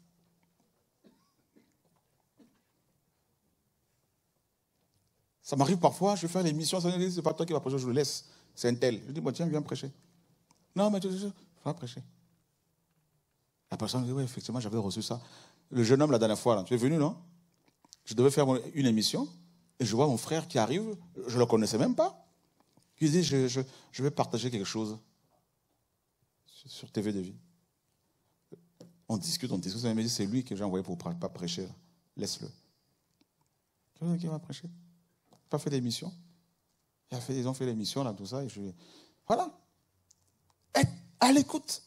Ça m'arrive parfois, je fais l'émission, ça me dit, c'est pas toi qui vas prêcher, je le laisse. C'est un tel. Je dis, bon, tiens, viens prêcher. Non, mais tu vas prêcher. La personne dit, oui, effectivement, j'avais reçu ça. Le jeune homme, la dernière fois, là, tu es venu, non? Je devais faire une émission. Et je vois mon frère qui arrive, je ne le connaissais même pas. Il dit, je, je, je vais partager quelque chose sur T V de vie. On discute, on discute. Il me dit, c'est lui que j'ai envoyé pour ne pas prêcher. Laisse-le. Qui va prêcher? Il n'a pas fait d'émission. Ils ont fait l'émission, là, tout ça. Et je... Voilà. Et à l'écoute.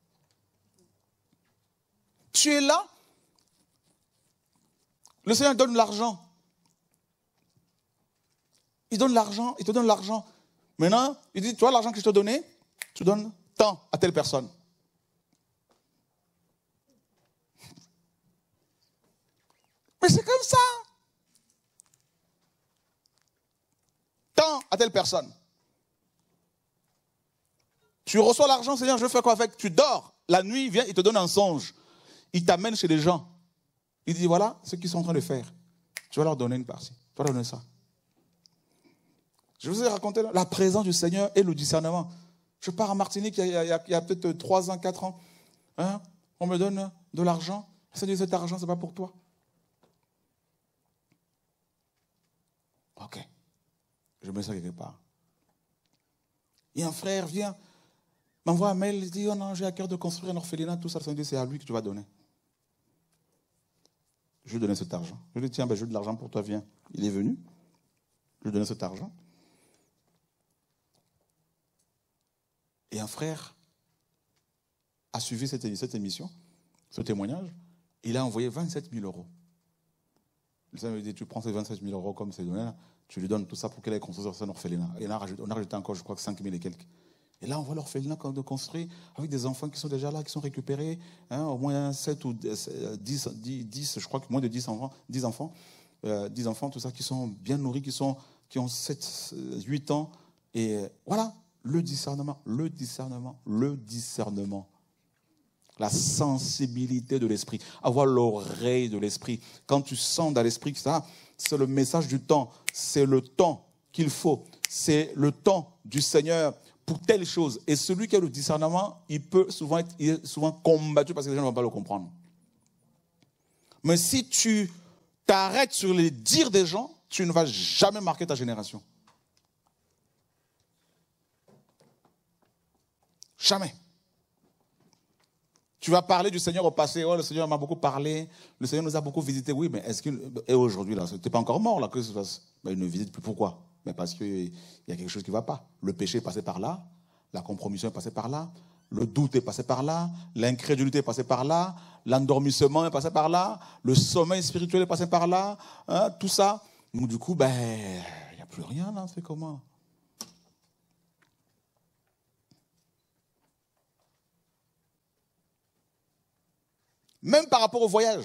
Tu es là. Le Seigneur donne l'argent. Il donne l'argent, il te donne l'argent. Maintenant, il dit, tu vois l'argent que je te donnais, tu donnes tant à telle personne. Mais c'est comme ça. Tant à telle personne. Tu reçois l'argent, Seigneur, je veux faire quoi avec? Tu dors. La nuit, il vient, il te donne un songe. Il t'amène chez les gens. Il dit, voilà ce qu'ils sont en train de faire. Tu vas leur donner une partie. Tu vas leur donner ça. Je vous ai raconté la présence du Seigneur et le discernement. Je pars à Martinique il y a, a, a peut-être trois ans, quatre ans. Hein? On me donne de l'argent. Ça dit, cet argent, ce n'est pas pour toi. Ok. Je mets ça quelque part. Et un frère vient, m'envoie un mail, il dit, oh non, j'ai à cœur de construire un orphelinat, tout ça. Ça me dit, c'est à lui que tu vas donner. Je lui ai donné cet argent. Je lui ai dit, tiens, ben, je veux de l'argent pour toi, viens. Il est venu. Je lui ai donné cet argent. Et un frère a suivi cette, cette émission, ce témoignage. Il a envoyé vingt-sept mille euros. Le Seigneur lui dit, tu prends ces vingt-sept mille euros comme c'est donné, tu lui donnes tout ça pour qu'elle ait construit son orphelinat. Et là, on a rajouté encore, je crois, que cinq mille et quelques. Et là, on voit l'orphelinat de construire avec des enfants qui sont déjà là, qui sont récupérés, hein, au moins sept ou dix, dix, je crois que moins de dix enfants, dix enfants, euh, dix enfants, tout ça, qui sont bien nourris, qui, sont, qui ont sept, huit ans. Et voilà. Le discernement, le discernement, le discernement. La sensibilité de l'esprit. Avoir l'oreille de l'esprit. Quand tu sens dans l'esprit que ça, c'est le message du temps. C'est le temps qu'il faut. C'est le temps du Seigneur pour telle chose. Et celui qui a le discernement, il peut souvent être il est souvent combattu parce que les gens ne vont pas le comprendre. Mais si tu t'arrêtes sur les dires des gens, tu ne vas jamais marquer ta génération. Jamais. Tu vas parler du Seigneur au passé. Oh, le Seigneur m'a beaucoup parlé. Le Seigneur nous a beaucoup visité. Oui, mais est-ce qu'il... Et aujourd'hui, là, tu n'es pas encore mort, là. Que se passe? Ben, il ne visite plus. Pourquoi? Mais parce qu'il y a quelque chose qui ne va pas. Le péché est passé par là. La compromission est passée par là. Le doute est passé par là. L'incrédulité est passée par là. L'endormissement est passé par là. Le sommeil spirituel est passé par là. Hein, tout ça. Donc, du coup, ben, il n'y a plus rien, là. C'est comment? Même par rapport au voyage.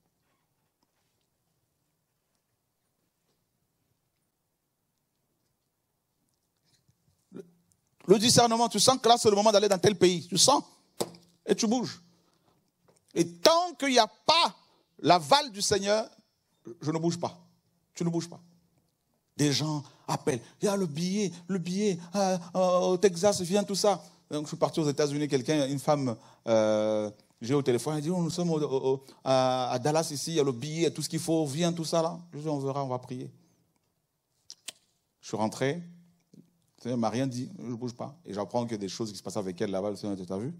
Le, le discernement, tu sens que là, c'est le moment d'aller dans tel pays. Tu sens. Et tu bouges. Et tant qu'il n'y a pas l'aval du Seigneur, je ne bouge pas. Tu ne bouges pas. Des gens appellent. Il y a le billet, le billet, euh, euh, au Texas, vient tout ça. Donc, je suis parti aux États-Unis, quelqu'un, une femme, euh, j'ai au téléphone, elle dit, oh, nous sommes au, au, à, à Dallas ici, il y a le billet, il y a tout ce qu'il faut, viens tout ça là. Je dis, on verra, on va prier. Je suis rentré, le Seigneur ne m'a rien dit, je ne bouge pas. Et j'apprends qu'il y a des choses qui se passent avec elle là-bas, le Seigneur t'a vu.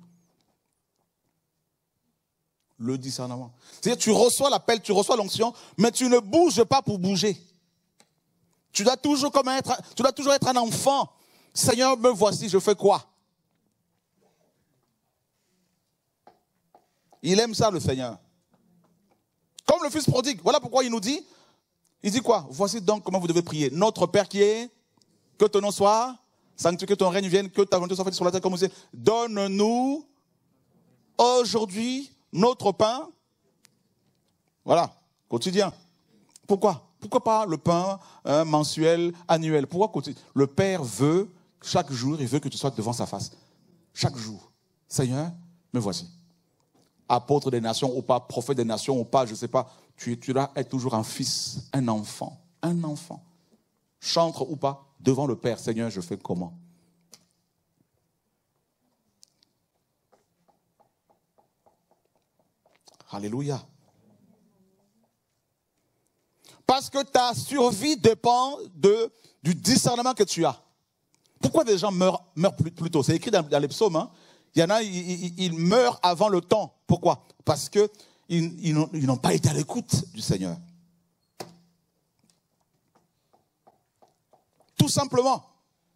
Le discernement. C'est-à-dire, tu reçois l'appel, tu reçois l'onction, mais tu ne bouges pas pour bouger. Tu dois toujours, comme être, tu dois toujours être un enfant. Seigneur, me voici, je fais quoi? Il aime ça, le Seigneur. Comme le fils prodigue. Voilà pourquoi il nous dit, il dit quoi? Voici donc comment vous devez prier. Notre Père qui est, que ton nom soit sanctifié, que ton règne vienne, que ta volonté soit faite sur la terre comme au ciel. Donne-nous aujourd'hui notre pain. Voilà, quotidien. Pourquoi? Pourquoi pas le pain hein, mensuel, annuel? Pourquoi quotidien? Le Père veut, chaque jour, il veut que tu sois devant sa face. Chaque jour. Seigneur, me voici. Apôtre des nations ou pas, prophète des nations ou pas, je ne sais pas. Tu, tu dois être toujours un fils, un enfant. Un enfant. Chantre ou pas, devant le Père. Seigneur, je fais comment? Alléluia. Parce que ta survie dépend de, du discernement que tu as. Pourquoi des gens meurent, meurent plus, plus tôt? C'est écrit dans, dans les psaumes. Hein. Il y en a, ils, ils, ils meurent avant le temps. Pourquoi? Parce qu'ils ils n'ont pas été à l'écoute du Seigneur. Tout simplement.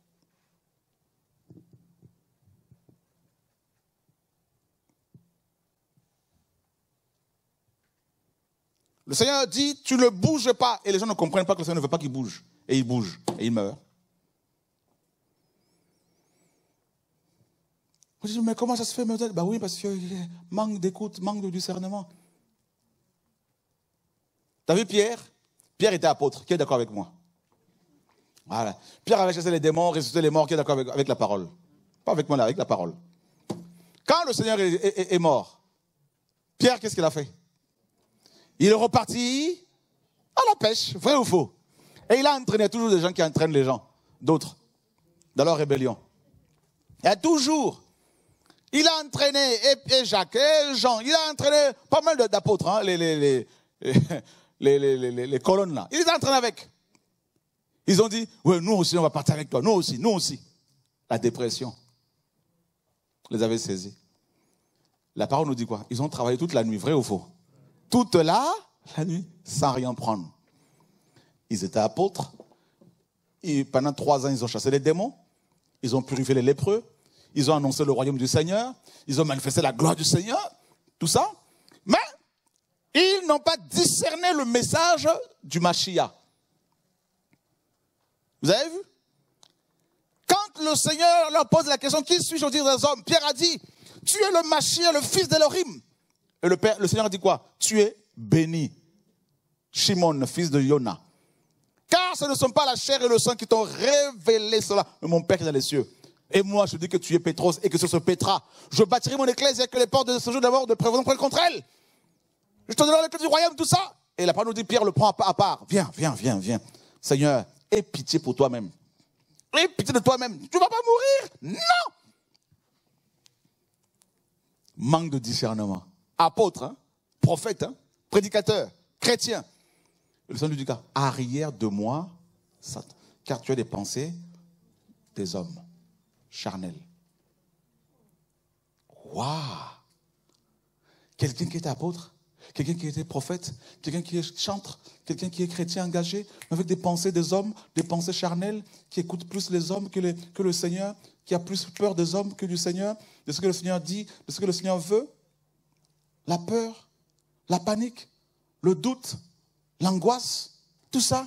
Le Seigneur dit, tu ne bouges pas. Et les gens ne comprennent pas que le Seigneur ne veut pas qu'ils bougent. Et ils bougent. Et ils meurent. Vous dites, mais comment ça se fait? Ben oui, parce qu'il y a manque d'écoute, manque de discernement. Tu as vu Pierre? Pierre était apôtre. Qui est d'accord avec moi? Voilà. Pierre avait chassé les démons, ressuscité les morts. Qui est d'accord avec, avec la parole? Pas avec moi, là, avec la parole. Quand le Seigneur est, est, est mort, Pierre, qu'est-ce qu'il a fait? Il est reparti à la pêche, vrai ou faux? Et il a entraîné toujours des gens qui entraînent les gens, d'autres, dans leur rébellion. Il y a toujours. Il a entraîné et, et Jacques et Jean, il a entraîné pas mal d'apôtres, hein, les, les, les, les, les, les, les colonnes là. Il les a entraînés avec. Ils ont dit, ouais, nous aussi on va partir avec toi, nous aussi, nous aussi. La dépression les avait saisis. La parole nous dit quoi? Ils ont travaillé toute la nuit, vrai ou faux? Toute la, la nuit, sans rien prendre. Ils étaient apôtres. Et pendant trois ans, ils ont chassé les démons. Ils ont purifié les lépreux. Ils ont annoncé le royaume du Seigneur. Ils ont manifesté la gloire du Seigneur. Tout ça. Mais ils n'ont pas discerné le message du Mashiach. Vous avez vu? Quand le Seigneur leur pose la question, qui suis-je au dire des hommes? Pierre a dit, tu es le Mashiach, le fils d'Elohim. Et le, père, le Seigneur a dit quoi? Tu es béni, Shimon, fils de Yona. Car ce ne sont pas la chair et le sang qui t'ont révélé cela, mais mon Père qui est dans les cieux. Et moi, je dis que tu es Pétros et que sur ce Pétra, je bâtirai mon église et que les portes de ce jour d'abord ne prévaudront pas contre elle. Je te donnerai les clés du royaume, tout ça. Et la parole nous dit, Pierre le prend à part. Viens, viens, viens, viens. Seigneur, aie pitié pour toi-même. Aie pitié de toi-même. Tu ne vas pas mourir. Non. Manque de discernement. Apôtre, hein, prophète, hein, prédicateur, chrétien. Le Seigneur lui dit, arrière de moi, Satan, car tu as des pensées des hommes charnels. Waouh! Quelqu'un qui était apôtre, quelqu'un qui était prophète, quelqu'un qui est chantre, quelqu'un qui est chrétien engagé, avec des pensées des hommes, des pensées charnelles, qui écoute plus les hommes que, les, que le Seigneur, qui a plus peur des hommes que du Seigneur, de ce que le Seigneur dit, de ce que le Seigneur veut. La peur, la panique, le doute, l'angoisse, tout ça.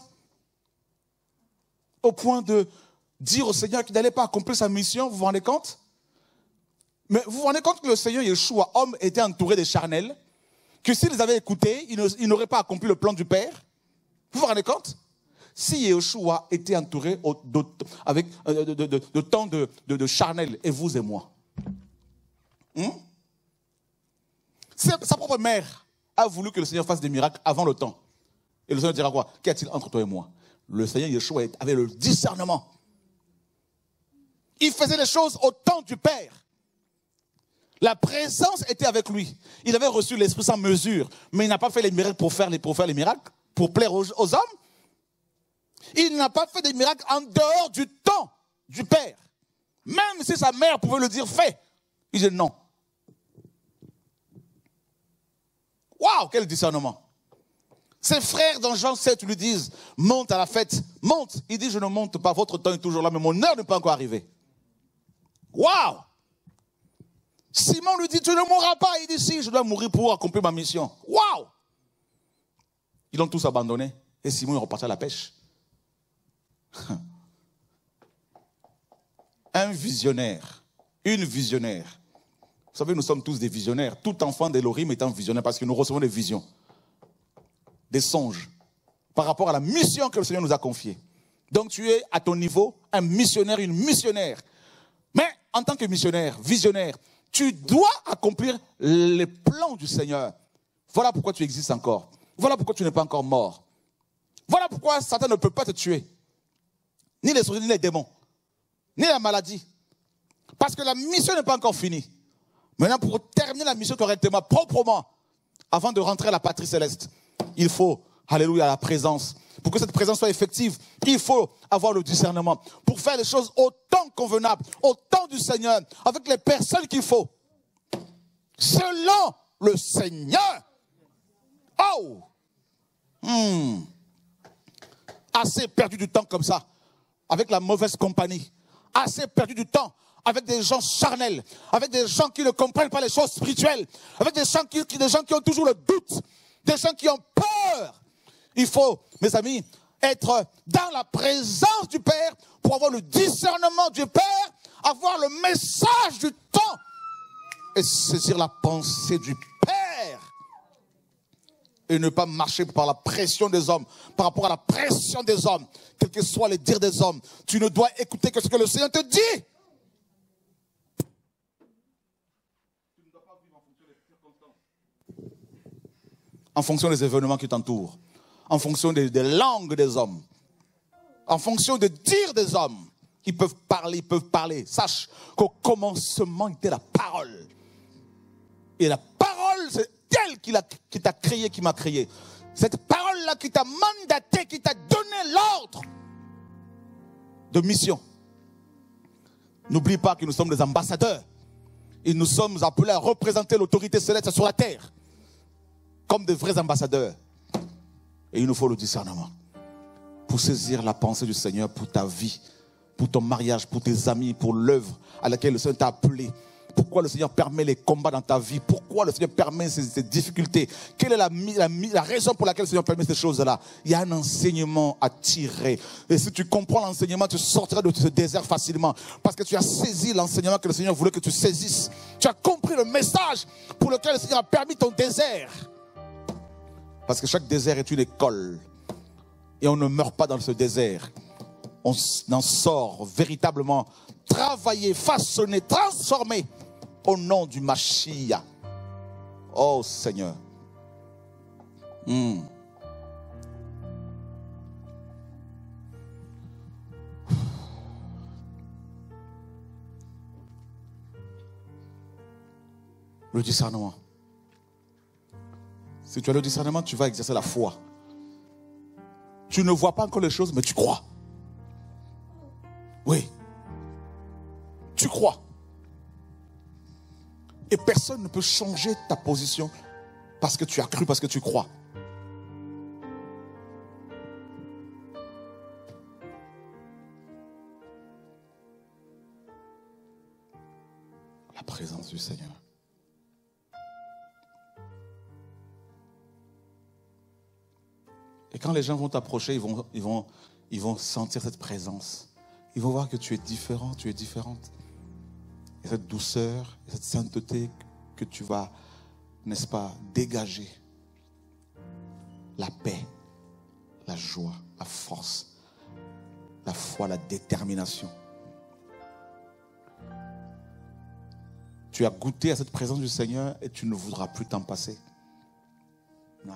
Au point de dire au Seigneur qu'il n'allait pas accomplir sa mission, vous vous rendez compte? Mais vous vous rendez compte que le Seigneur Yeshua, homme, était entouré des charnels, que s'ils avaient écouté, il n'aurait pas accompli le plan du Père? Vous vous rendez compte? Si Yeshua était entouré de, avec, de, de, de, de tant de, de, de charnels, et vous et moi, hmm? Sa propre mère a voulu que le Seigneur fasse des miracles avant le temps. Et le Seigneur dira quoi? Qu'y a-t-il entre toi et moi? Le Seigneur Yeshua avait le discernement. Il faisait les choses au temps du Père. La présence était avec lui. Il avait reçu l'Esprit sans mesure, mais il n'a pas fait les miracles pour faire les, pour faire les miracles, pour plaire aux, aux hommes. Il n'a pas fait des miracles en dehors du temps du Père. Même si sa mère pouvait le dire, fais. Il dit non. Waouh, quel discernement. Ses frères dans Jean sept lui disent, monte à la fête, monte. Il dit, je ne monte pas, votre temps est toujours là, mais mon heure n'est pas encore arrivée. Waouh. Simon lui dit, tu ne mourras pas. Il dit, si, je dois mourir pour accomplir ma mission. Waouh. Ils l'ont tous abandonné. Et Simon est reparti à la pêche. Un visionnaire, une visionnaire. Vous savez, nous sommes tous des visionnaires. Tout enfant d'Elohim est un visionnaire parce que nous recevons des visions, des songes, par rapport à la mission que le Seigneur nous a confiée. Donc tu es à ton niveau un missionnaire, une missionnaire. Mais en tant que missionnaire, visionnaire, tu dois accomplir les plans du Seigneur. Voilà pourquoi tu existes encore. Voilà pourquoi tu n'es pas encore mort. Voilà pourquoi Satan ne peut pas te tuer. Ni les souris, ni les démons. Ni la maladie. Parce que la mission n'est pas encore finie. Maintenant, pour terminer la mission correctement, proprement, avant de rentrer à la patrie céleste, il faut, alléluia, la présence. Pour que cette présence soit effective, il faut avoir le discernement. Pour faire les choses au temps convenable, au temps du Seigneur, avec les personnes qu'il faut. Selon le Seigneur. Oh! Hmm. Assez perdu du temps comme ça, avec la mauvaise compagnie. Assez perdu du temps avec des gens charnels, avec des gens qui ne comprennent pas les choses spirituelles, avec des gens qui, des gens qui ont toujours le doute, des gens qui ont peur. Il faut, mes amis, être dans la présence du Père pour avoir le discernement du Père, avoir le message du temps et saisir la pensée du Père. Et ne pas marcher par la pression des hommes, par rapport à la pression des hommes, quels que soient les dires des hommes. Tu ne dois écouter que ce que le Seigneur te dit. Tu ne dois pas vivre en fonction des circonstances, en fonction des événements qui t'entourent, en fonction des, des langues des hommes, en fonction des dires des hommes. Ils peuvent parler, ils peuvent parler. Sache qu'au commencement était la parole. Et la parole, c'est elle qui, qui t'a créé, qui m'a créé. Cette parole-là qui t'a mandaté, qui t'a donné l'ordre de mission. N'oublie pas que nous sommes des ambassadeurs. Et nous sommes appelés à représenter l'autorité céleste sur la terre. Comme des vrais ambassadeurs. Et il nous faut le discernement. Pour saisir la pensée du Seigneur pour ta vie, pour ton mariage, pour tes amis, pour l'œuvre à laquelle le Seigneur t'a appelé. Pourquoi le Seigneur permet les combats dans ta vie? Pourquoi le Seigneur permet ces, ces difficultés? Quelle est la, la, la raison pour laquelle le Seigneur permet ces choses-là? Il y a un enseignement à tirer. Et si tu comprends l'enseignement, tu sortiras de ce désert facilement. Parce que tu as saisi l'enseignement que le Seigneur voulait que tu saisisses. Tu as compris le message pour lequel le Seigneur a permis ton désert. Parce que chaque désert est une école. Et on ne meurt pas dans ce désert. On en sort véritablement travaillé, façonné, transformé au nom du Mashiach. Oh Seigneur. Mm. Le discernement. Si tu as le discernement, tu vas exercer la foi. Tu ne vois pas encore les choses, mais tu crois. Oui. Tu crois. Et personne ne peut changer ta position parce que tu as cru, parce que tu crois. La présence du Seigneur. Et quand les gens vont t'approcher, ils vont, ils vont, ils vont sentir cette présence. Ils vont voir que tu es différent, tu es différente. Et cette douceur, cette sainteté que tu vas, n'est-ce pas, dégager. La paix, la joie, la force, la foi, la détermination. Tu as goûté à cette présence du Seigneur et tu ne voudras plus t'en passer. Non.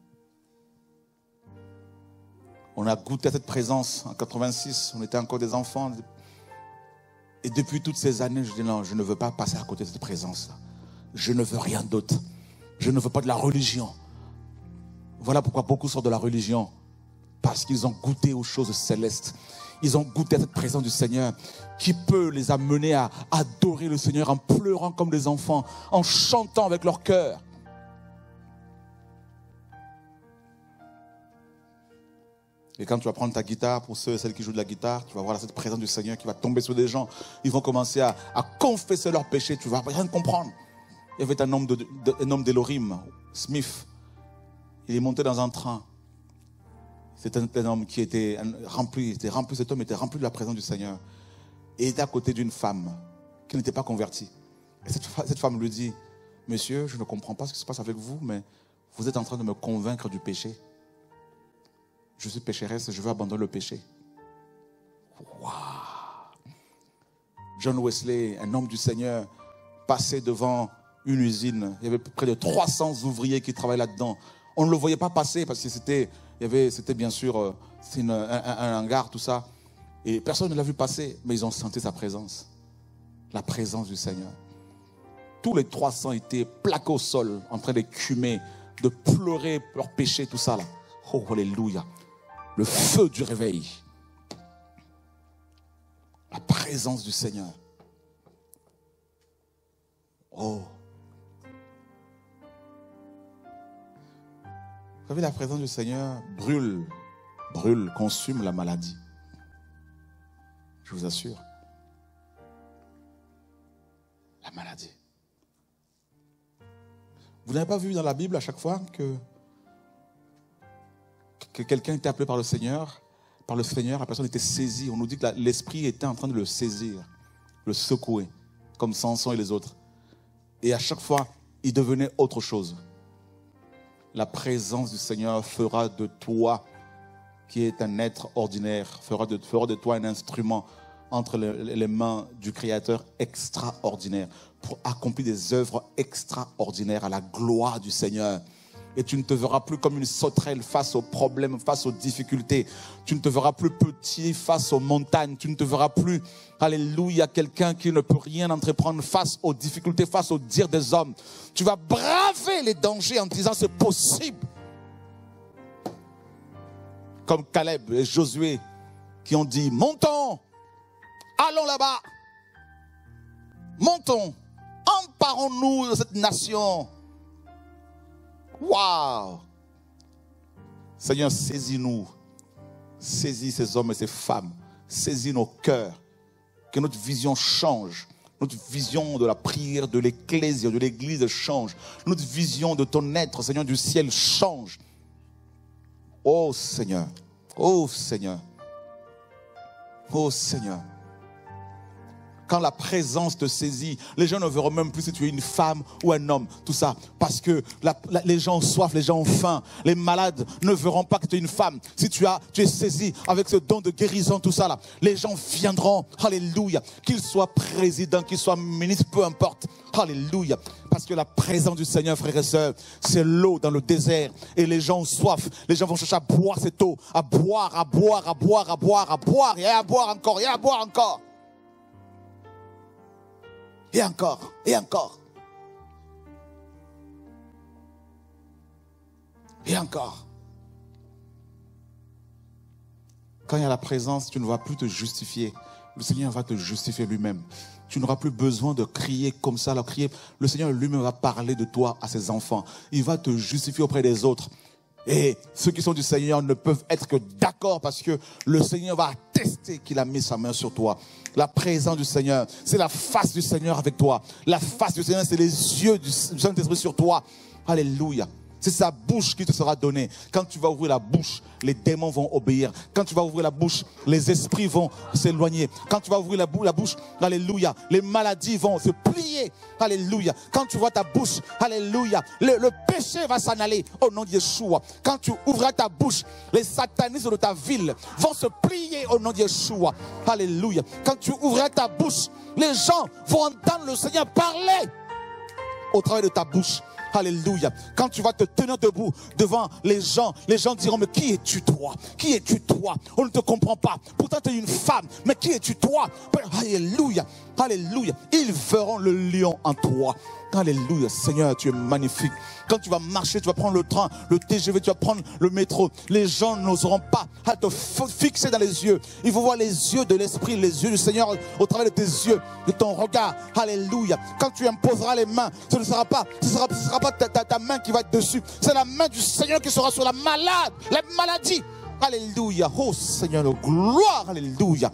On a goûté à cette présence en quatre-vingt-six, on était encore des enfants. Et depuis toutes ces années, je dis non, je ne veux pas passer à côté de cette présence-là. Je ne veux rien d'autre. Je ne veux pas de la religion. Voilà pourquoi beaucoup sortent de la religion. Parce qu'ils ont goûté aux choses célestes. Ils ont goûté à cette présence du Seigneur qui peut les amener à adorer le Seigneur en pleurant comme des enfants, en chantant avec leur cœur. Et quand tu vas prendre ta guitare, pour ceux et celles qui jouent de la guitare, tu vas voir cette présence du Seigneur qui va tomber sur des gens. Ils vont commencer à, à confesser leurs péchés. Tu vas rien comprendre. Il y avait un homme, de, de, un homme d'Elohim, Smith. Il est monté dans un train. C'était un, un homme qui était rempli, était rempli, cet homme était rempli de la présence du Seigneur. Et il était à côté d'une femme qui n'était pas convertie. Et cette, cette femme lui dit, monsieur, je ne comprends pas ce qui se passe avec vous, mais vous êtes en train de me convaincre du péché. Je suis pécheresse, je veux abandonner le péché. Waouh! John Wesley, un homme du Seigneur, passait devant une usine. Il y avait près de trois cents ouvriers qui travaillaient là-dedans. On ne le voyait pas passer parce que c'était, il y avait, c'était bien sûr une, un, un, un hangar, tout ça. Et personne ne l'a vu passer, mais ils ont senti sa présence. La présence du Seigneur. Tous les trois cents étaient plaqués au sol, en train d'écumer, de pleurer leur péché, tout ça là. Oh, alléluia. Le feu du réveil. La présence du Seigneur. Oh. Vous savez, la présence du Seigneur brûle, brûle, consume la maladie. Je vous assure. La maladie. Vous n'avez pas vu dans la Bible à chaque fois que que quelqu'un était appelé par le Seigneur, par le Seigneur, la personne était saisie. On nous dit que l'Esprit était en train de le saisir, le secouer, comme Samson et les autres. Et à chaque fois, il devenait autre chose. La présence du Seigneur fera de toi, qui est un être ordinaire, fera de, fera de toi un instrument entre les, les mains du Créateur extraordinaire, pour accomplir des œuvres extraordinaires à la gloire du Seigneur. Et tu ne te verras plus comme une sauterelle face aux problèmes, face aux difficultés. Tu ne te verras plus petit face aux montagnes. Tu ne te verras plus, alléluia, quelqu'un qui ne peut rien entreprendre face aux difficultés, face aux dires des hommes. Tu vas braver les dangers en disant c'est possible. Comme Caleb et Josué qui ont dit montons, allons là-bas. Montons, emparons-nous de cette nation. Waouh! Seigneur, saisis-nous. Saisis ces hommes et ces femmes. Saisis nos cœurs. Que notre vision change. Notre vision de la prière, de l'Ecclésia, de l'Église change. Notre vision de ton être, Seigneur, du ciel change. Oh Seigneur. Oh Seigneur. Oh Seigneur. Quand la présence te saisit, les gens ne verront même plus si tu es une femme ou un homme, tout ça. Parce que la, la, les gens ont soif, les gens ont faim. Les malades ne verront pas que tu es une femme. Si tu, as, tu es saisi avec ce don de guérison, tout ça là, les gens viendront, alléluia. Qu'ils soient présidents, qu'ils soient ministres, peu importe, alléluia. Parce que la présence du Seigneur, frères et sœurs, c'est l'eau dans le désert. Et les gens ont soif. Les gens vont chercher à boire cette eau, à boire, à boire, à boire, à boire, à boire, et à boire encore, et à boire encore. Et encore, et encore. Et encore. Quand il y a la présence, tu ne vas plus te justifier. Le Seigneur va te justifier lui-même. Tu n'auras plus besoin de crier comme ça, alors crier. Le Seigneur lui-même va parler de toi à ses enfants. Il va te justifier auprès des autres. Et ceux qui sont du Seigneur ne peuvent être que d'accord parce que le Seigneur va attester qu'il a mis sa main sur toi. La présence du Seigneur, c'est la face du Seigneur avec toi. La face du Seigneur, c'est les yeux du Saint-Esprit sur toi. Alléluia. C'est sa bouche qui te sera donnée. Quand tu vas ouvrir la bouche, les démons vont obéir. Quand tu vas ouvrir la bouche, les esprits vont s'éloigner. Quand tu vas ouvrir la, bou- la bouche, alléluia, les maladies vont se plier. Alléluia. Quand tu vois ta bouche, alléluia, le, le péché va s'en aller au nom de Yeshua. Quand tu ouvras ta bouche, les satanistes de ta ville vont se plier au nom de Yeshua. Alléluia. Quand tu ouvras ta bouche, Les gens vont entendre le Seigneur parler au travers de ta bouche. Alléluia. Quand tu vas te tenir debout devant les gens, les gens diront, mais qui es-tu toi? Qui es-tu toi? On ne te comprend pas. Pourtant tu es une femme. Mais qui es-tu toi? Alléluia. Alléluia. Ils verront le lion en toi. Alléluia. Seigneur, tu es magnifique. Quand tu vas marcher, tu vas prendre le train, le T G V, tu vas prendre le métro. Les gens n'oseront pas à te fixer dans les yeux. Il faut voir les yeux de l'Esprit, les yeux du Seigneur au travers de tes yeux, de ton regard. Alléluia. Quand tu imposeras les mains, ce ne sera pas, ce sera, ce sera pas ta, ta, ta main qui va être dessus. C'est la main du Seigneur qui sera sur la malade, la maladie. Alléluia. Oh Seigneur, de gloire. Alléluia.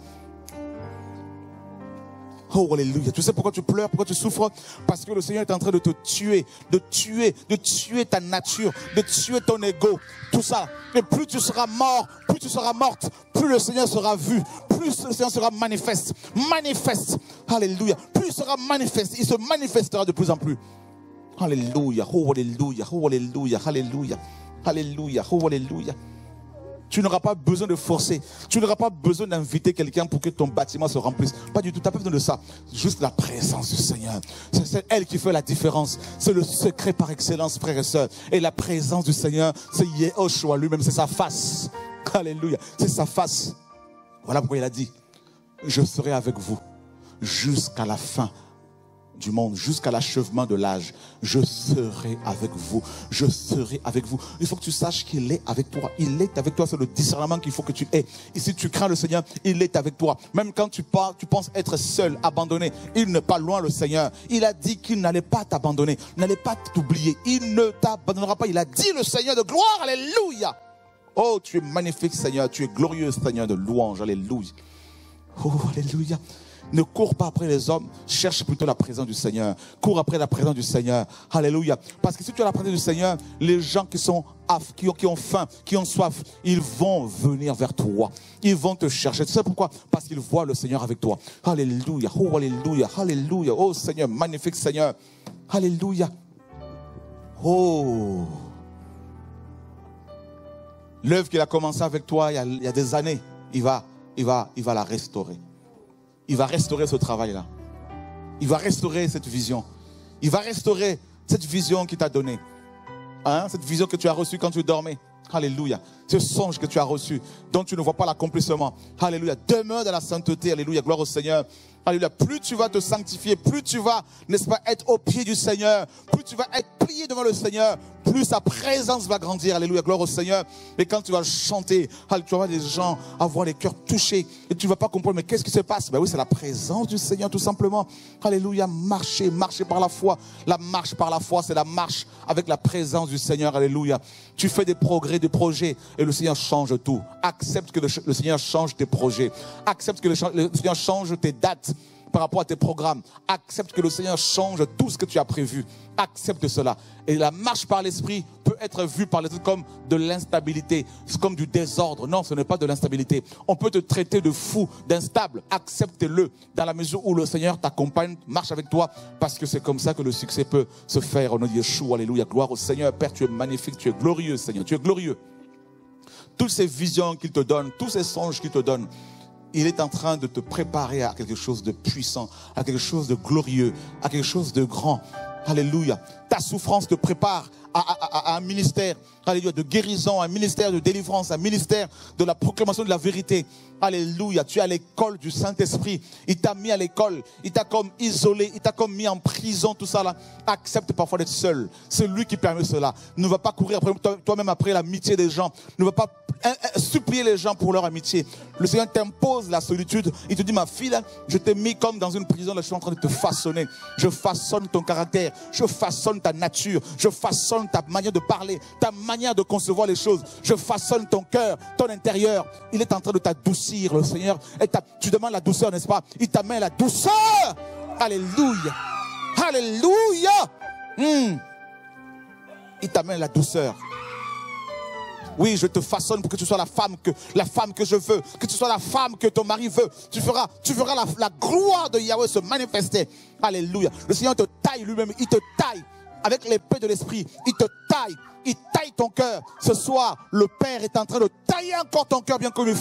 Oh, alléluia. Tu sais pourquoi tu pleures, pourquoi tu souffres? Parce que le Seigneur est en train de te tuer, de tuer, de tuer ta nature, de tuer ton ego, tout ça. Et plus tu seras mort, plus tu seras morte, plus le Seigneur sera vu, plus le Seigneur sera manifeste, manifeste. Alléluia. Plus il sera manifeste, il se manifestera de plus en plus. Alléluia. Oh, alléluia. Oh, alléluia. Alléluia. Alléluia. Oh, alléluia. Tu n'auras pas besoin de forcer. Tu n'auras pas besoin d'inviter quelqu'un pour que ton bâtiment se remplisse. Pas du tout. Tu n'as pas besoin de ça. Juste la présence du Seigneur. C'est elle qui fait la différence. C'est le secret par excellence, frères et sœurs. Et la présence du Seigneur, c'est Yehoshua lui-même. C'est sa face. Alléluia. C'est sa face. Voilà pourquoi il a dit, je serai avec vous jusqu'à la fin du monde, jusqu'à l'achèvement de l'âge. Je serai avec vous. Je serai avec vous. Il faut que tu saches qu'il est avec toi. Il est avec toi. C'est le discernement qu'il faut que tu aies. Et si tu crains le Seigneur, il est avec toi. Même quand tu, pars, tu penses être seul, abandonné, il n'est pas loin, le Seigneur. Il a dit qu'il n'allait pas t'abandonner, n'allait pas t'oublier. Il ne t'abandonnera pas. Il a dit, le Seigneur de gloire. Alléluia. Oh, tu es magnifique, Seigneur. Tu es glorieux, Seigneur de louange. Alléluia. Oh, alléluia. Ne cours pas après les hommes, cherche plutôt la présence du Seigneur. Cours après la présence du Seigneur. Alléluia. Parce que si tu as la présence du Seigneur, les gens qui sont qui ont, qui ont faim, qui ont soif, ils vont venir vers toi. Ils vont te chercher. Tu sais pourquoi? Parce qu'ils voient le Seigneur avec toi. Alléluia. Oh, alléluia. Alléluia. Oh Seigneur, magnifique Seigneur. Alléluia. Oh. L'œuvre qu'il a commencé avec toi il y a, il y a des années, il va, il va, il va la restaurer. Il va restaurer ce travail-là. Il va restaurer cette vision. Il va restaurer cette vision qu'il t'a donnée. Hein? Cette vision que tu as reçue quand tu dormais. Alléluia. Ce songe que tu as reçu, dont tu ne vois pas l'accomplissement. Alléluia. Demeure dans la sainteté. Alléluia. Gloire au Seigneur. Alléluia. Plus tu vas te sanctifier, plus tu vas, n'est-ce pas, être au pied du Seigneur, plus tu vas être plié devant le Seigneur, plus sa présence va grandir. Alléluia. Gloire au Seigneur. Et quand tu vas chanter, tu vas voir des gens avoir les cœurs touchés et tu ne vas pas comprendre, mais qu'est-ce qui se passe? Ben oui, c'est la présence du Seigneur, tout simplement. Alléluia. Marcher, marcher par la foi. La marche par la foi, c'est la marche avec la présence du Seigneur. Alléluia. Tu fais des progrès, des projets et le Seigneur change tout. Accepte que le, le Seigneur change tes projets. Accepte que le, le Seigneur change tes dates par rapport à tes programmes. Accepte que le Seigneur change tout ce que tu as prévu. Accepte cela. Et la marche par l'esprit peut être vue par les autres comme de l'instabilité, comme du désordre. Non, ce n'est pas de l'instabilité. On peut te traiter de fou, d'instable. Accepte-le dans la mesure où le Seigneur t'accompagne, marche avec toi, parce que c'est comme ça que le succès peut se faire. Au nom de Yeshua, alléluia, gloire au Seigneur. Père, tu es magnifique, tu es glorieux, Seigneur, tu es glorieux. Toutes ces visions qu'il te donne, tous ces songes qu'il te donne, il est en train de te préparer à quelque chose de puissant, à quelque chose de glorieux, à quelque chose de grand. Alléluia. Ta souffrance te prépare à, à, à un ministère, alléluia, de guérison, un ministère de délivrance, un ministère de la proclamation de la vérité. Alléluia. Tu es à l'école du Saint-Esprit. Il t'a mis à l'école. Il t'a comme isolé. Il t'a comme mis en prison, tout ça là. Accepte parfois d'être seul. C'est lui qui permet cela. Ne va pas courir après toi-même après l'amitié des gens. Ne va pas supplier les gens pour leur amitié. Le Seigneur t'impose la solitude. Il te dit, ma fille, je t'ai mis comme dans une prison. Là, je suis en train de te façonner. Je façonne ton caractère. Je façonne ta nature. Je façonne ta manière de parler, ta manière de concevoir les choses. Je façonne ton cœur, ton intérieur. Il est en train de t'adoucir. Le Seigneur, et tu demandes la douceur, n'est-ce pas? Il t'amène la douceur. Alléluia. Alléluia. Mmh. Il t'amène la douceur. Oui, je te façonne pour que tu sois la femme que, la femme que je veux, que tu sois la femme que ton mari veut. Tu feras, tu feras la, la gloire de Yahweh se manifester. Alléluia. Le Seigneur te taille lui-même. Il te taille avec l'épée de l'esprit. Il te taille. Il taille ton cœur. Ce soir, le Père est en train de tailler encore ton cœur bien comme il faut.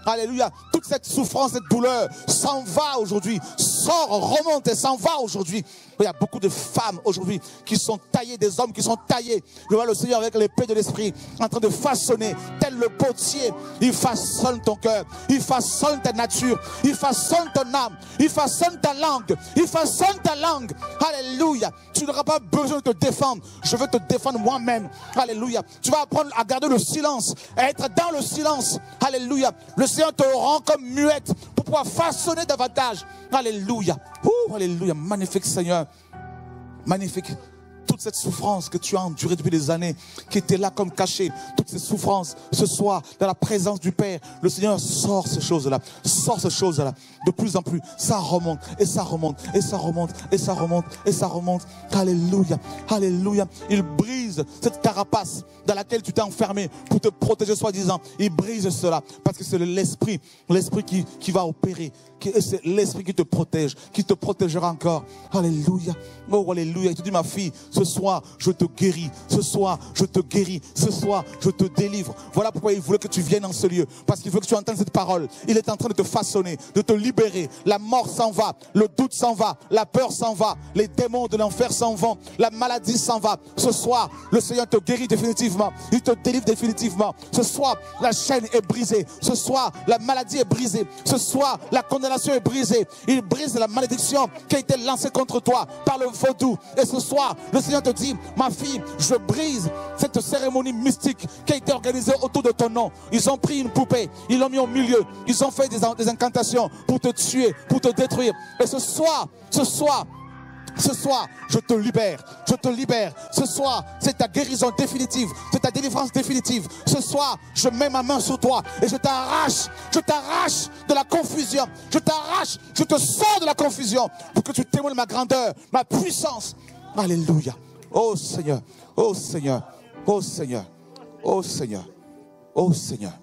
Alléluia. Toute cette souffrance, cette douleur s'en va aujourd'hui. Sort, remonte et s'en va aujourd'hui. Il y a beaucoup de femmes aujourd'hui qui sont taillées, des hommes qui sont taillés. Je vois le Seigneur avec l'épée de l'esprit en train de façonner, tel le potier. Il façonne ton cœur, il façonne ta nature, il façonne ton âme, il façonne ta langue, il façonne ta langue. Alléluia. Tu n'auras pas besoin de te défendre. Je veux te défendre moi-même. Alléluia. Tu vas apprendre à garder le silence, à être dans le silence. Alléluia. Le Seigneur te rend comme muette pour pouvoir façonner davantage. Alléluia. Ouh, alléluia. Magnifique Seigneur. Magnifique. Toute cette souffrance que tu as endurée depuis des années, qui était là comme cachée, toutes ces souffrances, ce soir, dans la présence du Père, le Seigneur sort ces choses-là, sort ces choses-là, de plus en plus, ça remonte, et ça remonte, et ça remonte, et ça remonte, et ça remonte. Alléluia, alléluia. Il brise cette carapace dans laquelle tu t'es enfermé pour te protéger soi-disant. Il brise cela, parce que c'est l'esprit, l'esprit qui, qui va opérer, c'est l'esprit qui te protège, qui te protégera encore. Alléluia, oh alléluia. Et tu dis, ma fille, ce soir, je te guéris. Ce soir, je te guéris. Ce soir, je te délivre. Voilà pourquoi il voulait que tu viennes dans ce lieu. Parce qu'il veut que tu entendes cette parole. Il est en train de te façonner, de te libérer. La mort s'en va. Le doute s'en va. La peur s'en va. Les démons de l'enfer s'en vont. La maladie s'en va. Ce soir, le Seigneur te guérit définitivement. Il te délivre définitivement. Ce soir, la chaîne est brisée. Ce soir, la maladie est brisée. Ce soir, la condamnation est brisée. Il brise la malédiction qui a été lancée contre toi par le vaudou. Et ce soir, le Seigneur te dit, ma fille, je brise cette cérémonie mystique qui a été organisée autour de ton nom. Ils ont pris une poupée, ils l'ont mis au milieu, ils ont fait des, des incantations pour te tuer, pour te détruire. Et ce soir, ce soir, ce soir, je te libère, je te libère. Ce soir, c'est ta guérison définitive, c'est ta délivrance définitive. Ce soir, je mets ma main sur toi et je t'arrache, je t'arrache de la confusion. Je t'arrache, je te sors de la confusion pour que tu témoignes ma grandeur, ma puissance. Alléluia. Oh Seigneur, oh Seigneur, oh Seigneur, oh Seigneur, oh Seigneur,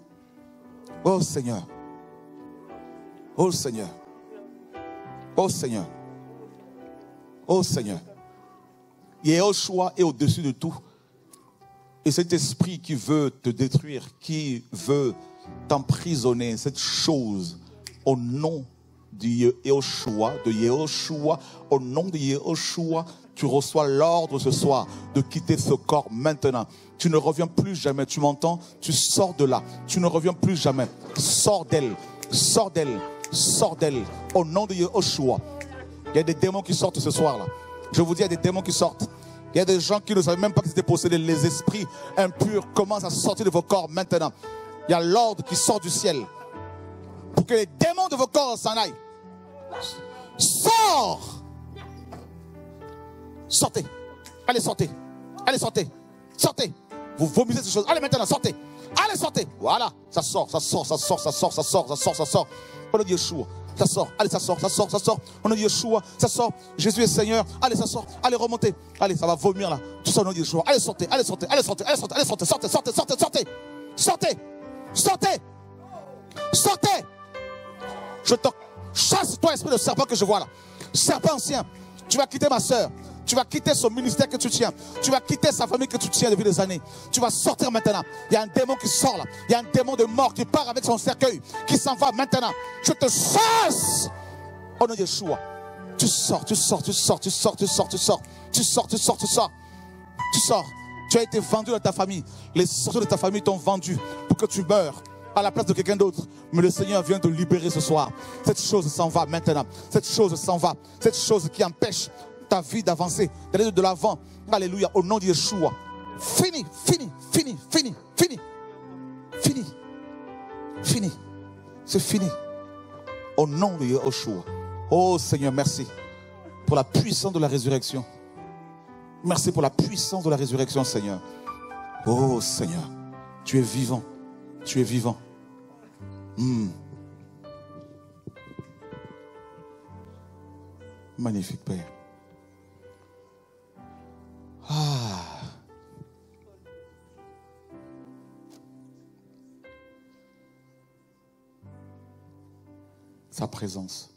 oh Seigneur, oh Seigneur, oh Seigneur, oh Seigneur. Yehoshua est au-dessus de tout. Et cet esprit qui veut te détruire, qui veut t'emprisonner, cette chose, au nom de Yehoshua, de Yehoshua, au nom de Yehoshua, tu reçois l'ordre ce soir de quitter ce corps maintenant. Tu ne reviens plus jamais, tu m'entends? Tu sors de là, tu ne reviens plus jamais. Sors d'elle, sors d'elle, sors d'elle, au nom de Yehoshua. Il y a des démons qui sortent ce soir là. Je vous dis, il y a des démons qui sortent. Il y a des gens qui ne savaient même pas qu'ils étaient possédés. Les esprits impurs commencent à sortir de vos corps maintenant. Il y a l'ordre qui sort du ciel pour que les démons de vos corps s'en aillent. Sors! Sortez. Allez, sortez. Allez, sortez. Sortez. Vous vomissez ces choses. Allez, maintenant, sortez. Allez, sortez. Voilà. Ça sort, ça sort, ça sort, ça sort, ça sort, ça sort, ça sort. On a dit Yeshua. Ça sort. Allez, ça sort, ça sort, ça sort. On a dit Yeshua. Ça sort. Jésus est Seigneur. Allez, ça sort. Allez, remontez. Allez, ça va vomir là. Tout ça, on a dit Yeshua. Allez, sortez. Allez, sortez. Allez, sortez. Allez, sortez. Allez, sortez. Sortez, sortez, sortez, sortez. Sortez. Sortez. Sortez. Je te chasse, toi, esprit de serpent que je vois là. Serpent ancien. Tu vas quitter ma soeur. Tu vas quitter son ministère que tu tiens. Tu vas quitter sa famille que tu tiens depuis des années. Tu vas sortir maintenant. Il y a un démon qui sort là. Il y a un démon de mort qui part avec son cercueil, qui s'en va maintenant. Je te chasse. Au nom de Yeshua. Tu sors, tu sors, tu sors, tu sors, tu sors, tu sors. Tu sors, tu sors, tu sors. Tu sors. Tu as été vendu dans ta famille. Les sorciers de ta famille t'ont vendu pour que tu meurs à la place de quelqu'un d'autre. Mais le Seigneur vient te libérer ce soir. Cette chose s'en va maintenant. Cette chose s'en va. Cette chose qui empêche ta vie d'avancer, d'aller de l'avant. Alléluia, au nom de Yeshua. Fini, fini, fini, fini, fini. Fini. Fini. C'est fini. Au nom de Yeshua. Oh Seigneur, merci pour la puissance de la résurrection. Merci pour la puissance de la résurrection, Seigneur. Oh Seigneur, tu es vivant. Tu es vivant. Mmh. Magnifique Père. Ah. Sa présence.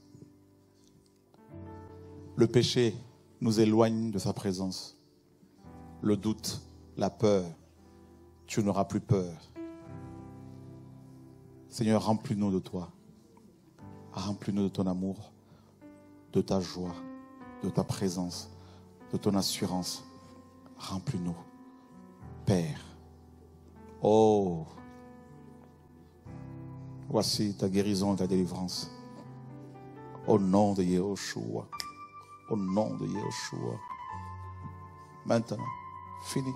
Le péché nous éloigne de sa présence. Le doute, la peur, tu n'auras plus peur. Seigneur, remplis-nous de toi. Remplis-nous de ton amour, de ta joie, de ta présence, de ton assurance. Remplis-nous, Père. Oh, voici ta guérison et ta délivrance. Au nom de Yahushua. Au nom de Yahushua. Maintenant, fini.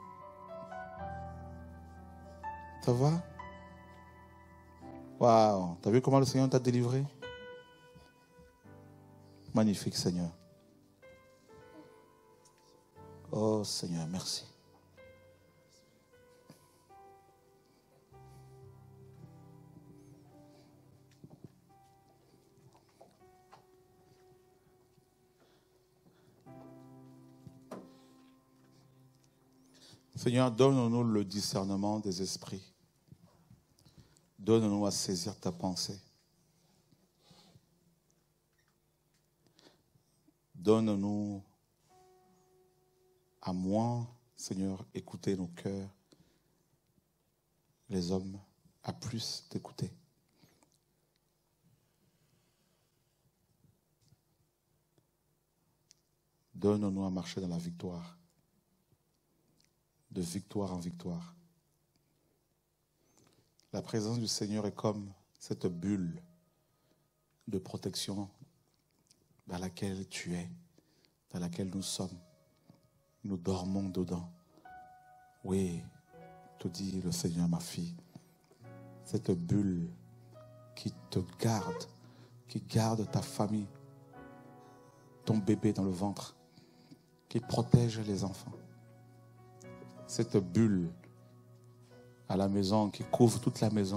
Ça va? Waouh, t'as vu comment le Seigneur t'a délivré? Magnifique, Seigneur. Oh, Seigneur, merci. Seigneur, donne-nous le discernement des esprits. Donne-nous à saisir ta pensée. Donne-nous à moins, Seigneur, écouter nos cœurs, les hommes, à plus t'écouter. Donne-nous à marcher dans la victoire, de victoire en victoire. La présence du Seigneur est comme cette bulle de protection dans laquelle tu es, dans laquelle nous sommes. Nous dormons dedans. Oui, te dit le Seigneur, ma fille, cette bulle qui te garde, qui garde ta famille, ton bébé dans le ventre, qui protège les enfants. Cette bulle à la maison, qui couvre toute la maison.